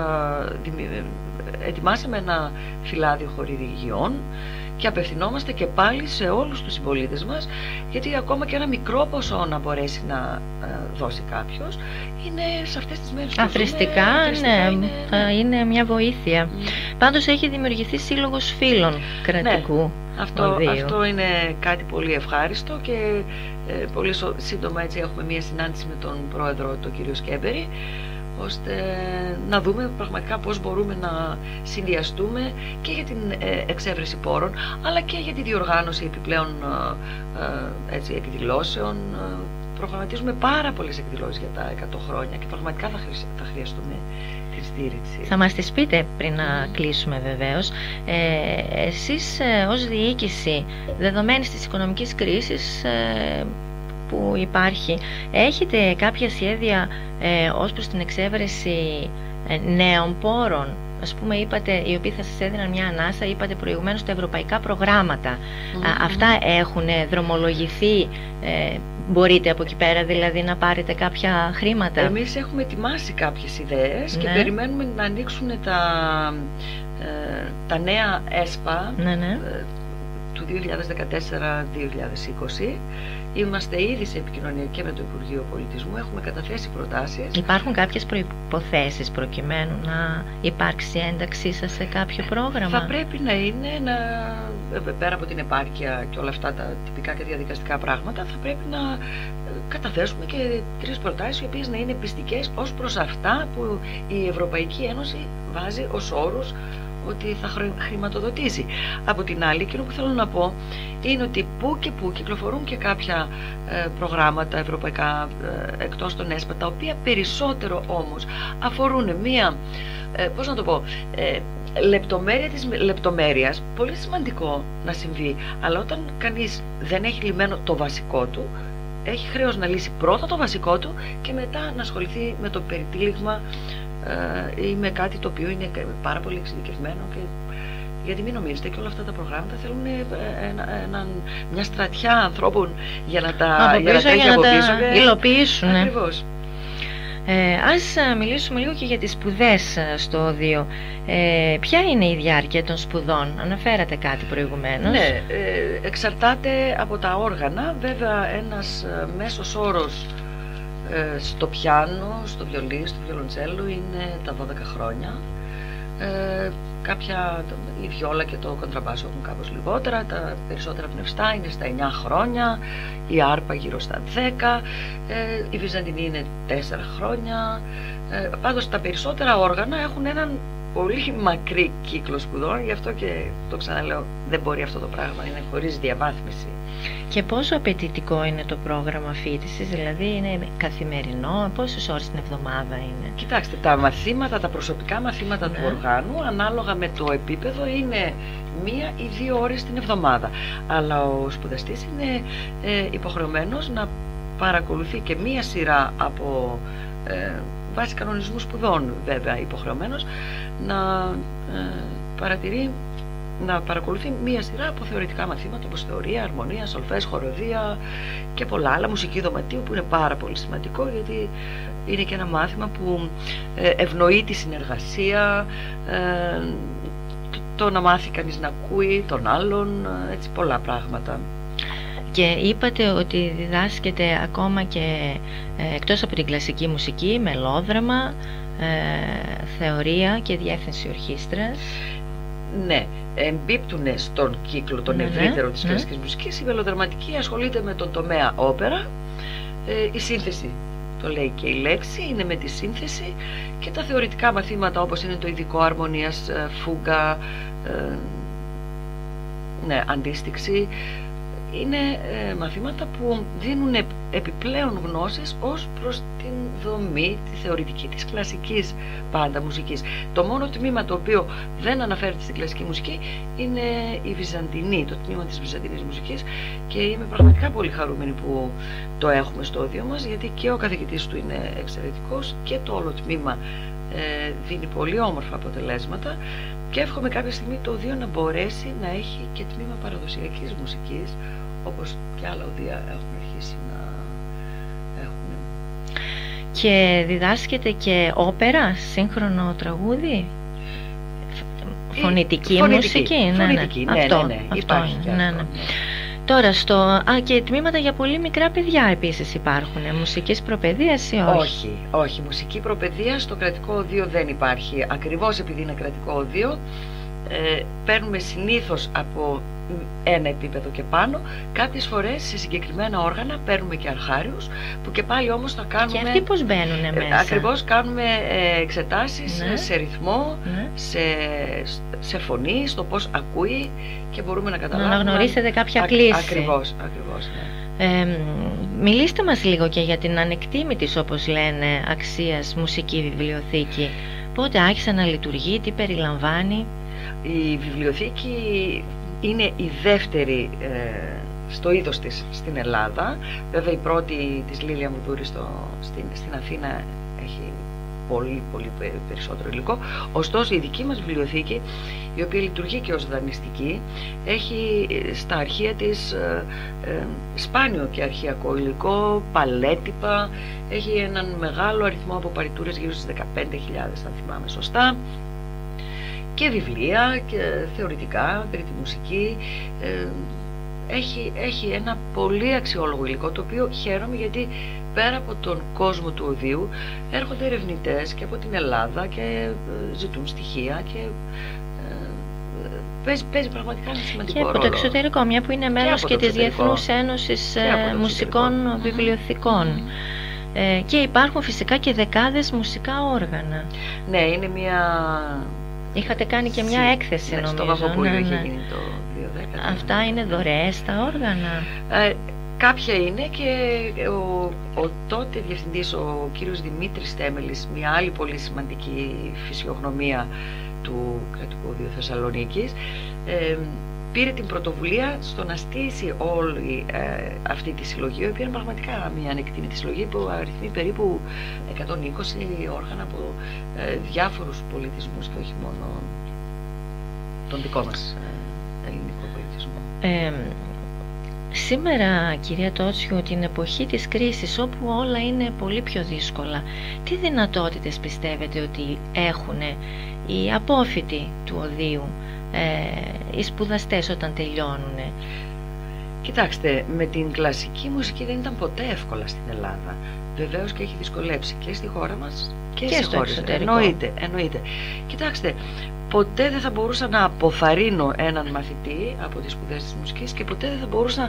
ετοιμάσαμε ένα φυλάδιο χορηγιών και απευθυνόμαστε και πάλι σε όλους τους συμπολίτες μας, γιατί ακόμα και ένα μικρό ποσό να μπορέσει να δώσει κάποιος είναι σε αυτές τις μέρες αθρηστικά, είναι μια βοήθεια. Πάντως έχει δημιουργηθεί σύλλογος φίλων κρατικού. Αυτό είναι κάτι πολύ ευχάριστο και πολύ σύντομα έτσι έχουμε μια συνάντηση με τον πρόεδρο, τον κύριο Σκέμπερη, ώστε να δούμε πραγματικά πώς μπορούμε να συνδυαστούμε και για την εξέβρεση πόρων, αλλά και για τη διοργάνωση επιπλέον εκδηλώσεων. Προγραμματίζουμε πάρα πολλές εκδηλώσεις για τα 100 χρόνια και πραγματικά θα χρειαστούμε τη στήριξη. Θα μας τις πείτε πριν να κλείσουμε βεβαίως. Εσείς ως διοίκηση, δεδομένης της οικονομικής κρίσης που υπάρχει, έχετε κάποια σχέδια ως προς την εξέβρεση νέων πόρων? Ας πούμε, είπατε, οι οποίοι θα σας έδιναν μια ανάσα, είπατε προηγουμένως τα ευρωπαϊκά προγράμματα. Αυτά έχουν δρομολογηθεί? Μπορείτε από εκεί πέρα δηλαδή να πάρετε κάποια χρήματα? Εμείς έχουμε ετοιμάσει κάποιες ιδέες και περιμένουμε να ανοίξουν τα νέα ΕΣΠΑ, του 2014-2020. Είμαστε ήδη σε επικοινωνία και με το Υπουργείο Πολιτισμού, έχουμε καταθέσει προτάσεις. Υπάρχουν κάποιες προϋποθέσεις προκειμένου να υπάρξει ένταξή σας σε κάποιο πρόγραμμα? Θα πρέπει να είναι, πέρα από την επάρκεια και όλα αυτά τα τυπικά και διαδικαστικά πράγματα, θα πρέπει να καταθέσουμε και 3 προτάσεις οι οποίες να είναι πιστικές ως προς αυτά που η Ευρωπαϊκή Ένωση βάζει ως όρους ότι θα χρηματοδοτήσει. Από την άλλη, εκείνο που θέλω να πω είναι ότι που και που κυκλοφορούν και κάποια προγράμματα ευρωπαϊκά εκτός των ΕΣΠΑ, τα οποία περισσότερο όμως αφορούν μία, πώς να το πω, λεπτομέρεια της λεπτομέρειας. Πολύ σημαντικό να συμβεί, αλλά όταν κανείς δεν έχει λυμμένο το βασικό του, έχει χρέος να λύσει πρώτα το βασικό του και μετά να ασχοληθεί με το περιτύλιγμα ή με κάτι το οποίο είναι πάρα πολύ εξειδικευμένο. Γιατί μην νομίζετε, και όλα αυτά τα προγράμματα θέλουν μια στρατιά ανθρώπων για να τα υλοποιήσουν. Ακριβώς. Ας μιλήσουμε λίγο και για τις σπουδές στο Όδιο. Ποια είναι η διάρκεια των σπουδών? Αναφέρατε κάτι προηγουμένως. Ναι, εξαρτάται από τα όργανα. Βέβαια ένας μέσος όρος στο πιάνο, στο βιολί, στο βιολοντσέλο είναι τα 12 χρόνια. Κάποια, η βιόλα και το κοντραμπάσο έχουν κάπως λιγότερα, τα περισσότερα πνευστά είναι στα 9 χρόνια, η άρπα γύρω στα 10, η βυζαντινή είναι 4 χρόνια. Πάντως τα περισσότερα όργανα έχουν έναν πολύ μακρύ κύκλο σπουδών, γι' αυτό και το ξαναλέω, δεν μπορεί αυτό το πράγμα, είναι χωρίς διαβάθμιση. Και πόσο απαιτητικό είναι το πρόγραμμα φοιτησης, δηλαδή είναι καθημερινό, πόσες ώρες την εβδομάδα είναι? Κοιτάξτε, τα μαθήματα, τα προσωπικά μαθήματα του οργάνου, ανάλογα με το επίπεδο, είναι 1 ή 2 ώρες την εβδομάδα. Αλλά ο σπουδαστής είναι υποχρεωμένος να παρακολουθεί και 1 σειρά από βάσει κανονισμού σπουδών, βέβαια υποχρεωμένος να παρακολουθεί 1 σειρά από θεωρητικά μαθήματα όπως θεωρία, αρμονία, σολφές, χοροδία και πολλά άλλα, μουσική δωματίου, που είναι πάρα πολύ σημαντικό, γιατί είναι και ένα μάθημα που ευνοεί τη συνεργασία, το να μάθει κανείς να ακούει τον άλλον, έτσι πολλά πράγματα. Και είπατε ότι διδάσκεται ακόμα και εκτός από την κλασική μουσική, μελόδραμα, θεωρία και διεύθυνση ορχήστρας. Ναι, εμπίπτουν στον κύκλο τον ευρύτερο της κλασικής μουσικής. Η μελοδραματική ασχολείται με τον τομέα όπερα, η σύνθεση, το λέει και η λέξη, είναι με τη σύνθεση, και τα θεωρητικά μαθήματα όπως είναι το ειδικό αρμονίας, φούγκα, αντίστοιξη, είναι μαθήματα που δίνουν επιπλέον γνώσεις ως προς την δομή, τη θεωρητική της κλασικής πάντα μουσικής. Το μόνο τμήμα το οποίο δεν αναφέρεται στην κλασική μουσική είναι η βυζαντινή, το τμήμα της βυζαντινής μουσικής, και είμαι πραγματικά πολύ χαρούμενη που το έχουμε στο Όδιο μας, γιατί και ο καθηγητής του είναι εξαιρετικός και το όλο τμήμα δίνει πολύ όμορφα αποτελέσματα, και εύχομαι κάποια στιγμή το Οδείο να μπορέσει να έχει και τμήμα παραδοσιακής μουσικής, όπως και άλλα οδεία έχουν αρχίσει να έχουν. Και διδάσκεται και όπερα, σύγχρονο τραγούδι, φωνητική μουσική? Φωνητική, ναι, αυτό υπάρχει και αυτό. Τώρα και τμήματα για πολύ μικρά παιδιά επίσης υπάρχουν, μουσικής προπαιδείας ή όχι? Όχι, μουσική προπαιδεία στο κρατικό οδείο δεν υπάρχει, ακριβώς επειδή είναι κρατικό οδείο. Παίρνουμε συνήθως από ένα επίπεδο και πάνω. Κάποιες φορές σε συγκεκριμένα όργανα παίρνουμε και αρχάριους, που και πάλι όμως θα κάνουμε. Και αυτοί πώς μπαίνουν μέσα? Ακριβώς, κάνουμε εξετάσεις σε ρυθμό, σε φωνή, στο πώς ακούει, και μπορούμε να καταλάβουμε. Να αναγνωρίσετε κάποια κλίση. Ακριβώς, ναι. Μιλήστε μας λίγο και για την ανεκτήμητης, όπως λένε, αξίας μουσική βιβλιοθήκη. Πότε άρχισε να λειτουργεί, τι περιλαμβάνει? Η βιβλιοθήκη είναι η δεύτερη στο είδος της στην Ελλάδα. Βέβαια η πρώτη της Λίλια Μουδούρη στην Αθήνα έχει πολύ περισσότερο υλικό. Ωστόσο η δική μας βιβλιοθήκη, η οποία λειτουργεί και ως δανειστική, έχει στα αρχεία της σπάνιο και αρχαιακό υλικό, παλέτυπα, έχει έναν μεγάλο αριθμό από παριτούρες, γύρω στις 15.000 αν θυμάμαι σωστά. και βιβλία και θεωρητικά περί τη μουσική. Έχει ένα πολύ αξιόλογο υλικό, το οποίο χαίρομαι, γιατί πέρα από τον κόσμο του οδείου έρχονται ερευνητές και από την Ελλάδα και ζητούν στοιχεία και παίζει πραγματικά ένα σημαντικό ρόλο. Και από το εξωτερικό, μια που είναι μέλος και της Διεθνούς Ένωσης Μουσικών Βιβλιοθηκών. Και υπάρχουν φυσικά και δεκάδες μουσικά όργανα. Ναι, είναι μια... Είχατε κάνει και μια έκθεση, νομίζω. Στο Βαβοπούλιο είχε γίνει το 2010. Αυτά είναι δωρεές τα όργανα? Κάποια είναι, και ο τότε διευθυντής, ο κύριος Δημήτρης Τέμελης, μια άλλη πολύ σημαντική φυσιογνωμία του Κρατικού Οδείου Θεσσαλονίκης, πήρε την πρωτοβουλία στο να στήσει όλη αυτή τη συλλογή, η οποία είναι πραγματικά μια ανεκτήμητη συλλογή που αριθμεί περίπου 120 όργανα από διάφορους πολιτισμούς και όχι μόνο τον δικό μας ελληνικό πολιτισμό. Σήμερα, κυρία Τότσιου, την εποχή της κρίσης, όπου όλα είναι πολύ πιο δύσκολα, τι δυνατότητες πιστεύετε ότι έχουν οι απόφοιτοι του οδείου, οι σπουδαστές όταν τελειώνουν? Κοιτάξτε, με την κλασική μουσική δεν ήταν ποτέ εύκολα στην Ελλάδα. Βεβαίως και έχει δυσκολέψει και στη χώρα μας και στο εξωτερικό. Εννοείται. Κοιτάξτε, ποτέ δεν θα μπορούσα να αποθαρρύνω έναν μαθητή από τις σπουδές της μουσικής και ποτέ δεν θα μπορούσα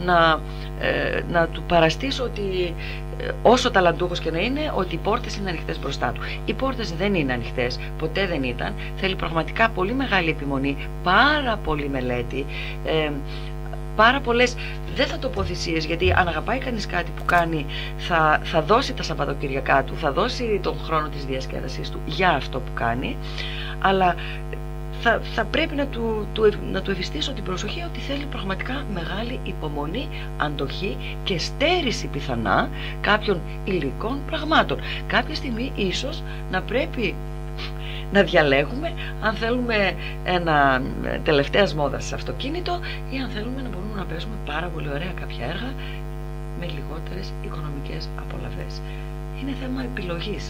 να του παραστήσω ότι όσο ταλαντούχος και να είναι, ότι οι πόρτες είναι ανοιχτές μπροστά του. Οι πόρτες δεν είναι ανοιχτές, ποτέ δεν ήταν. Θέλει πραγματικά πολύ μεγάλη επιμονή, πάρα πολύ μελέτη, πάρα πολλές, δεν θα το πω θυσίες, γιατί αν αγαπάει κανείς κάτι που κάνει, θα δώσει τα Σαββατοκυριακά του, θα δώσει τον χρόνο της διασκέδασης του για αυτό που κάνει, αλλά θα πρέπει να του ευαισθήσω την προσοχή ότι θέλει πραγματικά μεγάλη υπομονή, αντοχή και στέρηση πιθανά κάποιων υλικών πραγμάτων. Κάποια στιγμή ίσως να πρέπει να διαλέγουμε αν θέλουμε ένα τελευταίας μόδας αυτοκίνητο ή αν θέλουμε να μπορούμε να παίζουμε πάρα πολύ ωραία κάποια έργα με λιγότερες οικονομικές απολαβές. Είναι θέμα επιλογής.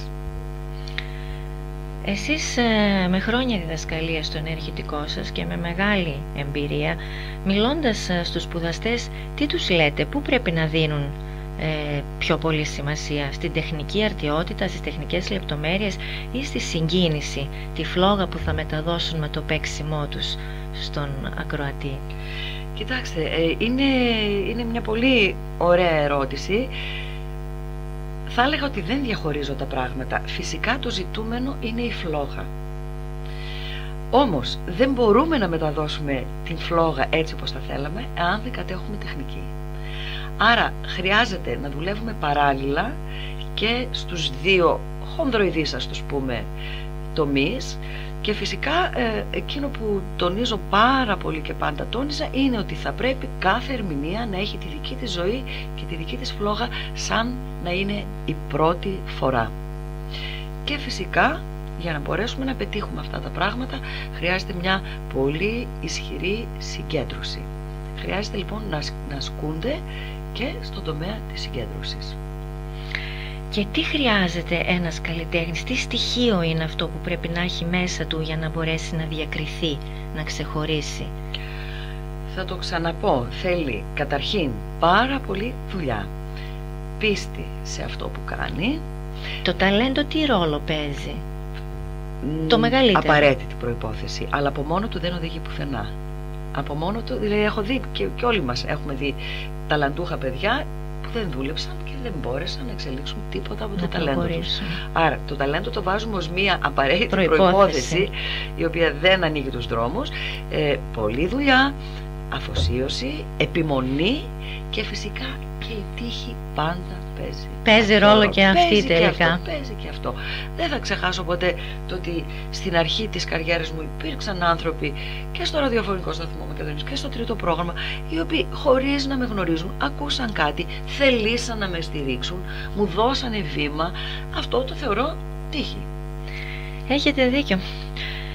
Εσείς με χρόνια διδασκαλίας στο ενεργητικό σας και με μεγάλη εμπειρία, μιλώντας στους σπουδαστές, τι τους λέτε, πού πρέπει να δίνουν πιο πολύ σημασία, στην τεχνική αρτιότητα, στις τεχνικές λεπτομέρειες ή στη συγκίνηση, τη φλόγα που θα μεταδώσουν με το παίξιμό τους στον ακροατή? Κοιτάξτε, είναι μια πολύ ωραία ερώτηση. Θα έλεγα ότι δεν διαχωρίζω τα πράγματα. Φυσικά το ζητούμενο είναι η φλόγα. Όμως δεν μπορούμε να μεταδώσουμε την φλόγα έτσι όπως θα θέλαμε αν δεν κατέχουμε τεχνική. Άρα χρειάζεται να δουλεύουμε παράλληλα και στους δύο χονδροειδείς, ας τους πούμε, τομείς. Και φυσικά εκείνο που τονίζω πάρα πολύ και πάντα τόνιζα είναι ότι θα πρέπει κάθε ερμηνεία να έχει τη δική της ζωή και τη δική της φλόγα, σαν να είναι η πρώτη φορά. Και φυσικά για να μπορέσουμε να πετύχουμε αυτά τα πράγματα χρειάζεται μια πολύ ισχυρή συγκέντρωση. Χρειάζεται λοιπόν να ασκούνται και στον τομέα της συγκέντρωσης. Και τι χρειάζεται ένας καλλιτέχνης, τι στοιχείο είναι αυτό που πρέπει να έχει μέσα του για να μπορέσει να διακριθεί, να ξεχωρίσει? Θα το ξαναπώ, θέλει καταρχήν πάρα πολύ δουλειά, πίστη σε αυτό που κάνει. Το ταλέντο τι ρόλο παίζει? Το μεγαλύτερο. Απαραίτητη προϋπόθεση, αλλά από μόνο του δεν οδηγεί πουθενά. Από μόνο του, δηλαδή έχω δει και όλοι μας έχουμε δει ταλαντούχα παιδιά που δεν δούλεψαν και δεν μπόρεσαν να εξελίξουν τίποτα από το ταλέντο τους. Άρα το ταλέντο το βάζουμε ως μία απαραίτητη προϋπόθεση, η οποία δεν ανοίγει τους δρόμους. Πολλή δουλειά, αφοσίωση, επιμονή και φυσικά και η τύχη πάντα παίζει. Παίζει ρόλο και αυτή τελικά. Παίζει και αυτό. Δεν θα ξεχάσω ποτέ το ότι στην αρχή της καριέρας μου υπήρξαν άνθρωποι και στο ραδιοφωνικό σταθμό Μακεδονίας και στο τρίτο πρόγραμμα, οι οποίοι χωρίς να με γνωρίζουν ακούσαν κάτι, θελήσαν να με στηρίξουν, μου δώσανε βήμα. Αυτό το θεωρώ τύχη. Έχετε δίκιο.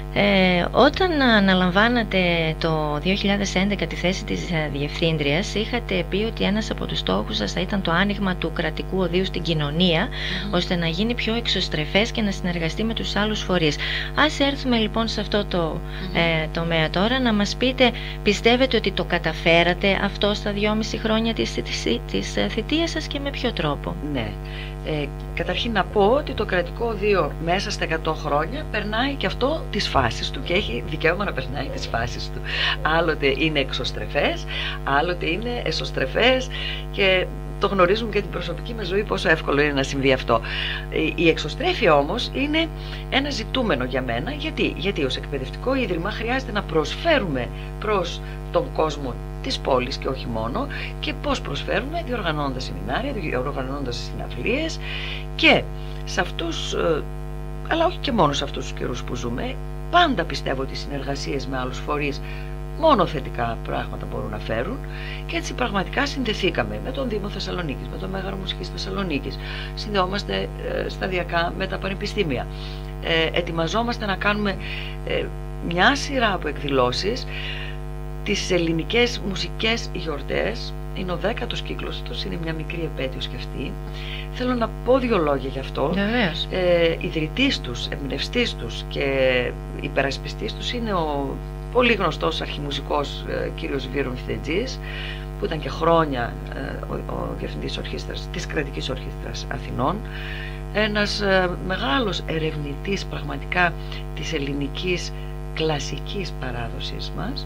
Όταν αναλαμβάνατε το 2011 τη θέση της διευθύντριας, είχατε πει ότι ένας από τους στόχους σας θα ήταν το άνοιγμα του κρατικού οδείου στην κοινωνία, ώστε να γίνει πιο εξωστρεφές και να συνεργαστεί με τους άλλους φορείς. Ας έρθουμε λοιπόν σε αυτό το τομέα τώρα, να μας πείτε, πιστεύετε ότι το καταφέρατε αυτό στα 2,5 χρόνια της θητείας σας και με ποιο τρόπο? Ναι. Καταρχήν να πω ότι το κρατικό οδείο μέσα στα 100 χρόνια περνάει και αυτό τις φάσεις του και έχει δικαίωμα να περνάει τις φάσεις του. Άλλοτε είναι εξωστρεφές, άλλοτε είναι εσωστρεφές και το γνωρίζουμε και την προσωπική μας ζωή πόσο εύκολο είναι να συμβεί αυτό. Η εξωστρέφεια όμως είναι ένα ζητούμενο για μένα. Γιατί ως εκπαιδευτικό ίδρυμα χρειάζεται να προσφέρουμε προς τον κόσμο της πόλης και όχι μόνο, και πώς προσφέρουμε? Διοργανώνοντας σεμινάρια, διοργανώνοντας συναυλίες, και σε αυτούς, αλλά όχι και μόνο σε αυτούς τους καιρούς που ζούμε, πάντα πιστεύω ότι οι συνεργασίες με άλλους φορείς μόνο θετικά πράγματα μπορούν να φέρουν, και έτσι πραγματικά συνδεθήκαμε με τον Δήμο Θεσσαλονίκης, με το Μέγαρο Μουσικής Θεσσαλονίκης, συνδεόμαστε σταδιακά με τα πανεπιστήμια, ετοιμαζόμαστε να κάνουμε μια σειρά από εκδηλώσεις. Τις ελληνικές μουσικές γιορτές είναι ο 10ος κύκλος τους, είναι μια μικρή επέτειος και αυτή. Θέλω να πω 2 λόγια γι' αυτό. Ιδρυτής τους, εμπνευστής τους και υπερασπιστής τους είναι ο πολύ γνωστός αρχιμουσικός κύριος Βίρον Φιδετζής, που ήταν και χρόνια ο διευθυντής ορχήστρας της Κρατικής Ορχήστρας Αθηνών, ένας μεγάλος ερευνητής πραγματικά της ελληνικής κλασικής παράδοσης μας,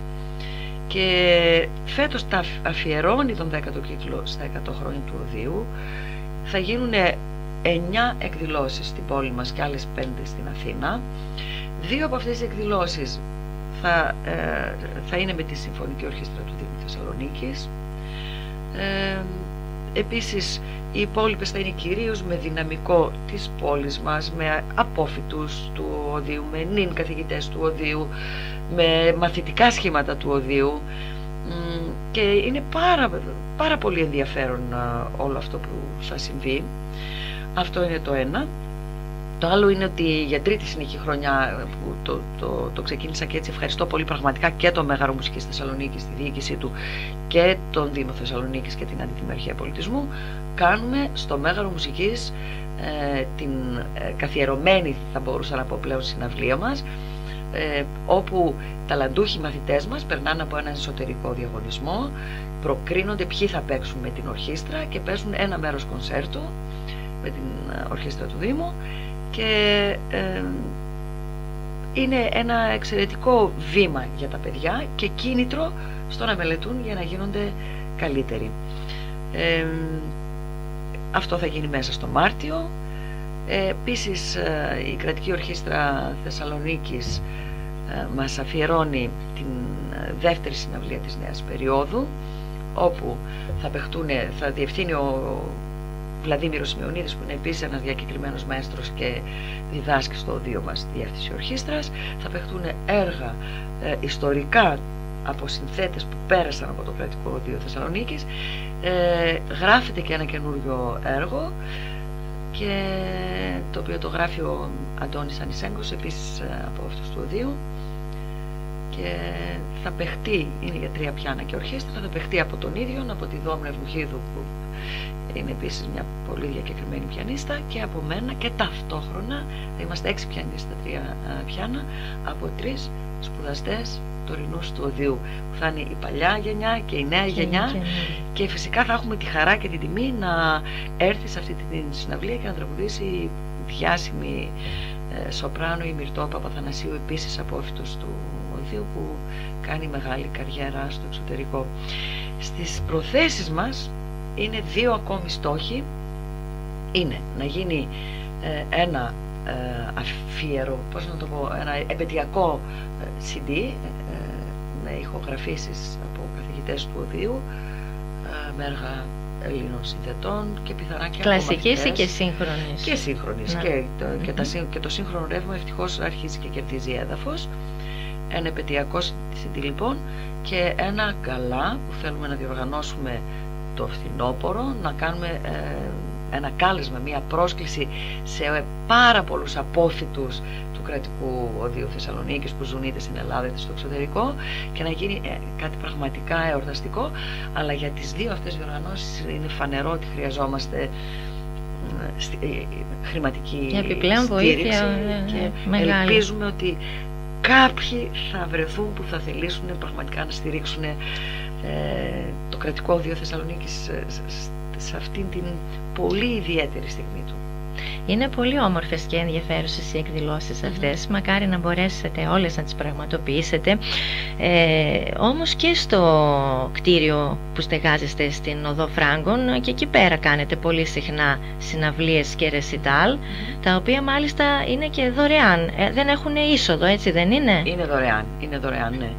και φέτος τα αφιερώνει τον 10ο κύκλο στα 100 χρόνια του οδείου. Θα γίνουν 9 εκδηλώσεις στην πόλη μας και άλλες 5 στην Αθήνα. 2 από αυτές τις εκδηλώσεις θα είναι με τη Συμφωνική Ορχήστρα του Δήμου Θεσσαλονίκης. Επίσης οι υπόλοιπες θα είναι κυρίως με δυναμικό της πόλης μας, με απόφοιτους του οδείου, με νυν καθηγητές του οδείου, με μαθητικά σχήματα του οδείου, και είναι πάρα πολύ ενδιαφέρον όλο αυτό που θα συμβεί. Αυτό είναι το ένα. Το άλλο είναι ότι για 3η συνεχή χρονιά που το ξεκίνησα, και έτσι ευχαριστώ πολύ πραγματικά και το Μέγαρο Μουσικής Θεσσαλονίκης, τη διοίκησή του, και τον Δήμο Θεσσαλονίκης και την Αντιδημαρχία Πολιτισμού, κάνουμε στο Μέγαρο Μουσικής την καθιερωμένη, θα μπορούσα να πω πλέον, συναυλία μας, όπου ταλαντούχοι μαθητές μας περνάνε από ένα εσωτερικό διαγωνισμό, προκρίνονται ποιοι θα παίξουν με την ορχήστρα και παίζουν ένα μέρος κονσέρτο με την ορχήστρα του Δήμου, και είναι ένα εξαιρετικό βήμα για τα παιδιά και κίνητρο στο να μελετούν για να γίνονται καλύτεροι. Αυτό θα γίνει μέσα στο Μάρτιο. Επίσης η Κρατική Ορχήστρα Θεσσαλονίκης μας αφιερώνει την δεύτερη συναυλία της νέας περίοδου, όπου θα διευθύνει ο Βλαδίμηρος Σημεωνίδης, που είναι επίσης ένας διακεκριμένος μέστρος και διδάσκει στο οδείο μας διεύθυνση ορχήστρας. Θα παιχτούν έργα ιστορικά από συνθέτες που πέρασαν από το Κρατικό Οδείο Θεσσαλονίκης. Γράφεται και ένα καινούριο έργο, και το οποίο το γράφει ο Αντώνης Ανισέγκος, επίσης από αυτούς του οδείου, και θα παιχτεί, είναι για 3 πιάνα και ορχήστρα, θα παιχτεί από τον ίδιο, από τη Δόμνα Ευλουχίδου, που είναι επίσης μια πολύ διακεκριμένη πιανίστα, και από μένα, και ταυτόχρονα θα είμαστε 6 πιανίστες στα 3 πιάνα, από 3 σπουδαστές τωρινούς του οδείου, που θα είναι η παλιά γενιά και η νέα γενιά, και φυσικά θα έχουμε τη χαρά και την τιμή να έρθει σε αυτή την συναυλία και να τραγουδήσει η διάσημη σοπράνο η Μυρτώ Παπαθανασίου, επίσης απόφοιτος του οδείου, που κάνει μεγάλη καριέρα στο εξωτερικό. Στις προθέσεις μας είναι 2 ακόμη στόχοι. Είναι να γίνει ένα ένα επαιτειακό CD με ηχογραφήσεις από καθηγητές του οδείου, με έργα Ελλήνων συνθετών και πιθανά και κλασικής ή και σύγχρονης. Και σύγχρονης, και το σύγχρονο ρεύμα ευτυχώς αρχίζει και κερδίζει έδαφος. Ένα επαιτειακό CD λοιπόν, και ένα γκαλά που θέλουμε να διοργανώσουμε το φθινόπωρο, να κάνουμε ένα κάλεσμα, μια πρόσκληση σε πάρα πολλούς απόφοιτους του Κρατικού Οδείου Θεσσαλονίκης που ζουν είτε στην Ελλάδα είτε στο εξωτερικό και να γίνει κάτι πραγματικά εορταστικό. Αλλά για τις δύο αυτές διοργανώσεις είναι φανερό ότι χρειαζόμαστε χρηματική επιπλέον στήριξη βοήθεια και μεγάλη. ελπίζουμε ότι κάποιοι θα βρεθούν που θα θελήσουν πραγματικά να στηρίξουν το Κρατικό Οδείο Θεσσαλονίκης σε αυτήν την πολύ ιδιαίτερη στιγμή του. Είναι πολύ όμορφες και ενδιαφέρουσες οι εκδηλώσεις αυτές. Μακάρι να μπορέσετε όλες να τις πραγματοποιήσετε. Όμως και στο κτίριο που στεγάζεστε στην Οδό Φράγκων, και εκεί πέρα κάνετε πολύ συχνά συναυλίες και ρεσιτάλ, τα οποία μάλιστα είναι και δωρεάν. Δεν έχουν είσοδο, έτσι δεν είναι? Είναι δωρεάν, ναι.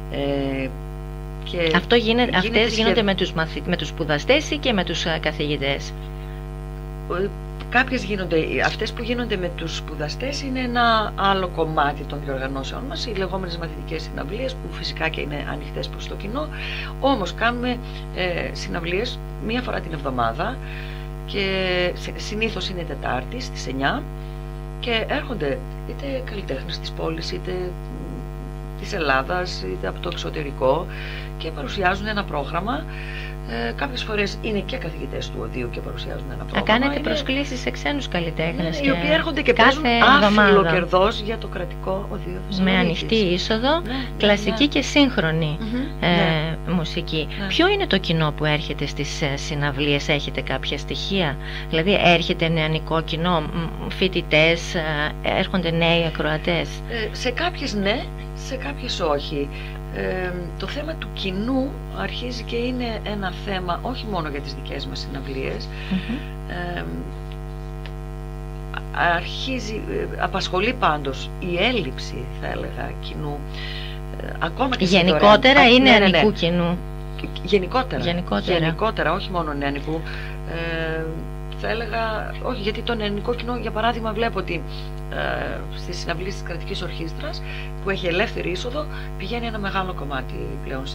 Και αυτό αυτές γίνονται με τους σπουδαστές ή και με τους καθηγητές? Κάποιες γίνονται, αυτές που γίνονται με τους σπουδαστές είναι ένα άλλο κομμάτι των διοργανώσεων μας, οι λεγόμενες μαθητικές συναυλίες που φυσικά και είναι ανοιχτές προς το κοινό. Όμως κάνουμε συναυλίες μία φορά την εβδομάδα και συνήθως είναι Τετάρτη στις 9 και έρχονται είτε καλλιτέχνες της πόλης είτε της Ελλάδας είτε από το εξωτερικό και παρουσιάζουν ένα πρόγραμμα. Κάποιες φορές είναι και καθηγητές του Οδείου και παρουσιάζουν ένα πρόγραμμα. Κάνετε προσκλήσεις σε ξένους καλλιτέχνες, οι οποίοι έρχονται και παίζουν άφιλοκερδός για το Κρατικό Οδείο Θεσσαλονίκης. Με ανοιχτή είσοδο, κλασική και σύγχρονη μουσική. Ποιο είναι το κοινό που έρχεται στις συναυλίες? Έχετε κάποια στοιχεία? Δηλαδή έρχεται νεανικό κοινό, φοιτητές, έρχονται νέοι ακροατές? Σε κάποιες ναι, σε κάποιες όχι. Το θέμα του κοινού αρχίζει και είναι ένα θέμα όχι μόνο για τις δικές μας συναυλίες. Απασχολεί πάντως η έλλειψη, θα έλεγα, κοινού, ακόμα και γενικότερα ή νεανικού κοινού? Γενικότερα, όχι μόνο νεανικού. Θα έλεγα, όχι, γιατί το νεανικό κοινό, για παράδειγμα, βλέπω ότι στις συναυλίες της Κρατικής Ορχήστρας που έχει ελεύθερη είσοδο πηγαίνει ένα μεγάλο κομμάτι πλέον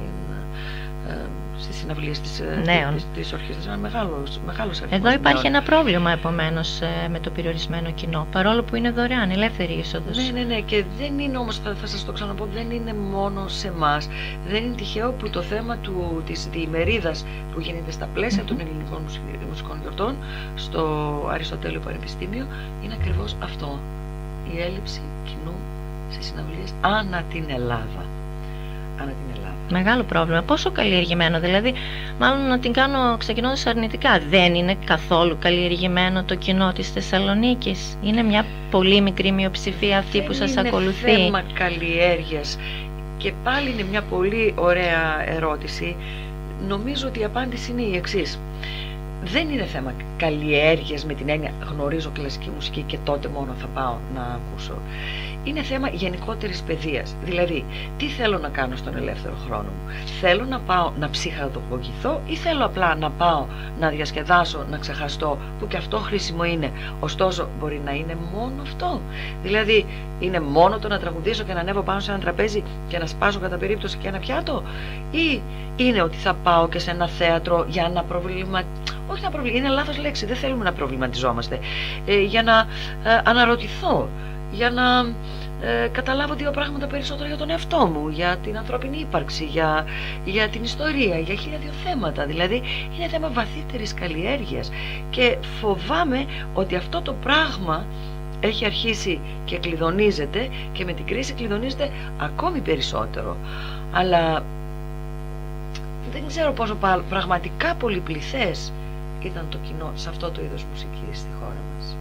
στις συναυλίες της ορχήστρας. Ένα μεγάλος αριθμός. Εδώ υπάρχει ένα πρόβλημα επομένως με το περιορισμένο κοινό, παρόλο που είναι δωρεάν, ελεύθερη είσοδος. Ναι, και δεν είναι όμως, θα σας το ξαναπώ, δεν είναι μόνο σε εμάς. Δεν είναι τυχαίο που το θέμα της διημερίδας που γίνεται στα πλαίσια των ελληνικών μουσικών γιορτών στο Αριστοτέλειο Πανεπιστήμιο είναι ακριβώς αυτό. Η έλλειψη κοινού σε συναυλίες ανά την Ελλάδα. Μεγάλο πρόβλημα. Πόσο καλλιεργημένο, δηλαδή, μάλλον να την κάνω ξεκινώντας αρνητικά, δεν είναι καθόλου καλλιεργημένο το κοινό της Θεσσαλονίκης? Είναι μια πολύ μικρή μειοψηφία αυτή που σας ακολουθεί? Είναι θέμα καλλιέργειας και πάλι είναι μια πολύ ωραία ερώτηση. Νομίζω ότι η απάντηση είναι η εξής. Δεν είναι θέμα καλλιέργειας με την έννοια γνωρίζω κλασική μουσική και τότε μόνο θα πάω να ακούσω. Είναι θέμα γενικότερης παιδείας. Δηλαδή, τι θέλω να κάνω στον ελεύθερο χρόνο μου? Θέλω να πάω να ψυχαδοπογηθώ ή θέλω απλά να πάω να διασκεδάσω, να ξεχαστώ, που και αυτό χρήσιμο είναι. Ωστόσο, μπορεί να είναι μόνο αυτό. Δηλαδή, είναι μόνο το να τραγουδήσω και να ανέβω πάνω σε ένα τραπέζι και να σπάσω κατά περίπτωση και ένα πιάτο? Ή είναι ότι θα πάω και σε ένα θέατρο για να όχι να είναι λάθος λέξη, δεν θέλουμε να προβληματιζόμαστε, για να αναρωτηθώ, για να καταλάβω δύο πράγματα περισσότερα για τον εαυτό μου, για την ανθρώπινη ύπαρξη, για την ιστορία, για 1002 θέματα. Δηλαδή είναι θέμα βαθύτερης καλλιέργειας και φοβάμαι ότι αυτό το πράγμα έχει αρχίσει και κλειδονίζεται και με την κρίση κλειδονίζεται ακόμη περισσότερο. Αλλά δεν ξέρω πόσο πραγματικά πολυπληθές ήταν το κοινό σε αυτό το είδος μουσικής στη χώρα μας.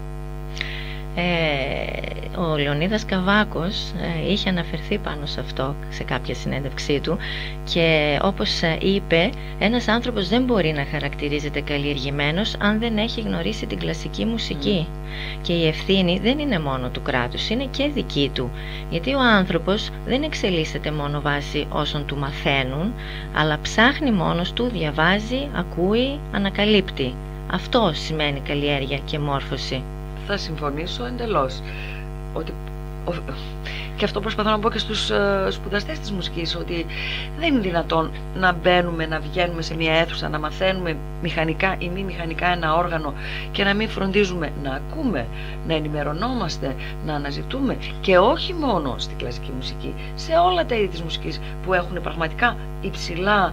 Ο Λεωνίδας Καβάκος είχε αναφερθεί πάνω σε αυτό σε κάποια συνέντευξή του και όπως είπε, ένας άνθρωπος δεν μπορεί να χαρακτηρίζεται καλλιεργημένος αν δεν έχει γνωρίσει την κλασική μουσική. Και η ευθύνη δεν είναι μόνο του κράτους, είναι και δική του, γιατί ο άνθρωπος δεν εξελίσσεται μόνο βάσει όσων του μαθαίνουν, αλλά ψάχνει μόνος του, διαβάζει, ακούει, ανακαλύπτει. Αυτό σημαίνει καλλιέργεια και μόρφωση. Θα συμφωνήσω εντελώς ότι Και αυτό προσπαθώ να πω και στους σπουδαστές της μουσικής, ότι δεν είναι δυνατόν να μπαίνουμε, να βγαίνουμε σε μια αίθουσα, να μαθαίνουμε μηχανικά ή μη μηχανικά ένα όργανο και να μην φροντίζουμε να ακούμε, να ενημερωνόμαστε, να αναζητούμε, και όχι μόνο στη κλασική μουσική, σε όλα τα είδη της μουσικής που έχουν πραγματικά υψηλά,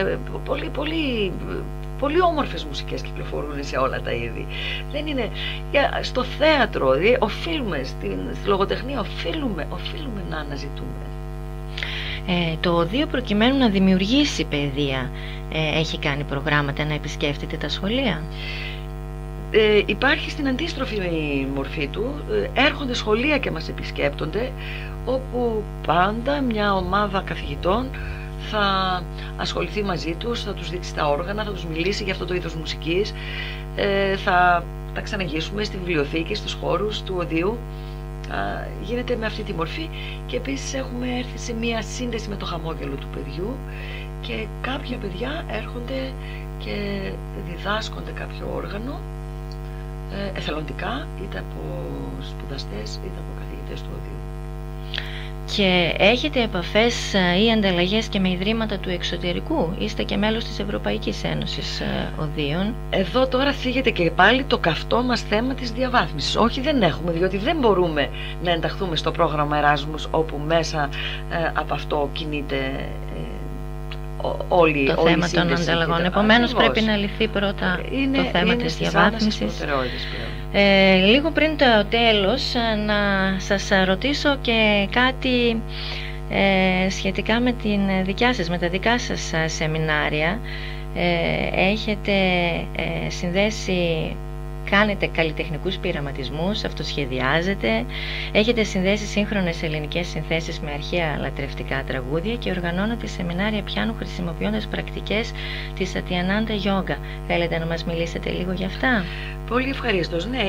πολύ όμορφες μουσικές κυκλοφορούν σε όλα τα είδη. Δεν είναι, στο θέατρο, οφείλουμε, στη λογοτεχνία οφείλουμε να αναζητούμε. Το ΟΔΙΟ, προκειμένου να δημιουργήσει παιδεία, έχει κάνει προγράμματα να επισκέφτεται τα σχολεία? Υπάρχει στην αντίστροφη μορφή του, έρχονται σχολεία και μας επισκέπτονται, όπου πάντα μια ομάδα καθηγητών θα ασχοληθεί μαζί τους, θα τους δείξει τα όργανα, θα τους μιλήσει για αυτό το είδος μουσικής, θα τα ξαναγήσουμε στη βιβλιοθήκη, στους χώρους του ΟΔΙΟ. Γίνεται με αυτή τη μορφή, και επίσης έχουμε έρθει σε μια σύνδεση με το χαμόγελο του παιδιού, και κάποια παιδιά έρχονται και διδάσκονται κάποιο όργανο εθελοντικά, είτε από σπουδαστές είτε από καθηγητές του ΟΔΙΟ. Και έχετε επαφές ή ανταλλαγές και με ιδρύματα του εξωτερικού? Είστε και μέλος της Ευρωπαϊκής Ένωσης Οδείων. Εδώ τώρα θίγεται και πάλι το καυτό μας θέμα της διαβάθμισης. Όχι, δεν έχουμε, διότι δεν μπορούμε να ενταχθούμε στο πρόγραμμα Εράσμους, όπου μέσα από αυτό κινείται όλη το θέμα των ανταλλαγών. Επομένως πρέπει να λυθεί πρώτα το θέμα της διαβάθμισης. Λίγο πριν το τέλος, να σας ρωτήσω και κάτι σχετικά με την δικιά σας, με τα δικά σας σεμινάρια. Έχετε συνδέσει, κάνετε καλλιτεχνικούς πειραματισμούς, αυτοσχεδιάζετε, έχετε συνδέσει σύγχρονες ελληνικές συνθέσεις με αρχαία λατρευτικά τραγούδια και οργανώνετε σεμινάρια πιάνου χρησιμοποιώντας πρακτικές της Σατιανάντα Γιόγκα. Θέλετε να μας μιλήσετε λίγο για αυτά? Πολύ ευχαρίστως. Ναι,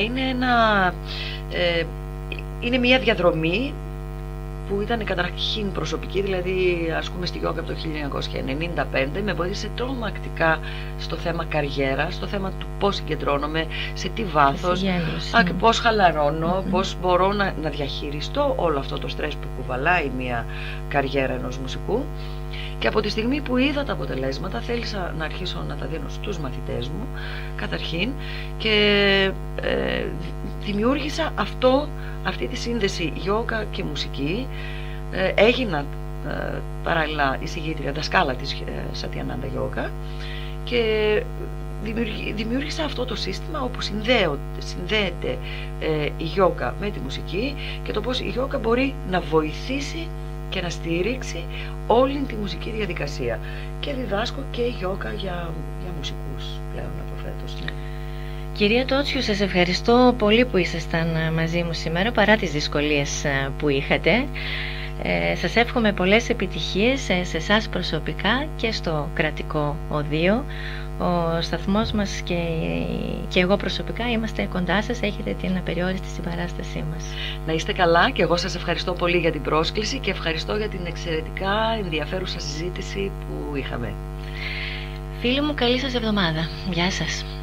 είναι μια διαδρομή που ήταν καταρχήν προσωπική, δηλαδή ασκούμε στη γιόγκα από το 1995, με βοήθησε τρομακτικά στο θέμα καριέρα, στο θέμα του πώς συγκεντρώνομαι, σε τι βάθος, πώς χαλαρώνω, πώς μπορώ να διαχειριστώ όλο αυτό το στρες που κουβαλάει μια καριέρα ενός μουσικού. Και από τη στιγμή που είδα τα αποτελέσματα, θέλησα να αρχίσω να τα δίνω στους μαθητές μου καταρχήν, και δημιούργησα αυτή τη σύνδεση γιόγκα και μουσική. Έγινα παράλληλα εισηγήτρια, δασκάλα της Σατιανάντα Γιόγκα, και δημιούργησα αυτό το σύστημα όπου συνδέεται η γιόγκα με τη μουσική, και το πώς η γιόγκα μπορεί να βοηθήσει και να στηρίξει όλη τη μουσική διαδικασία. Και διδάσκω και γιόγκα για μουσικούς πλέον από φέτος. Ναι. Κυρία Τότσιου, σας ευχαριστώ πολύ που ήσασταν μαζί μου σήμερα, παρά τις δυσκολίες που είχατε. Σας εύχομαι πολλές επιτυχίες σε εσάς προσωπικά και στο κρατικό οδείο. Ο σταθμός μας και εγώ προσωπικά είμαστε κοντά σας, έχετε την απεριόριστη συμπαράστασή μας. Να είστε καλά, και εγώ σας ευχαριστώ πολύ για την πρόσκληση και ευχαριστώ για την εξαιρετικά ενδιαφέρουσα συζήτηση που είχαμε. Φίλοι μου, καλή σας εβδομάδα. Γεια σας.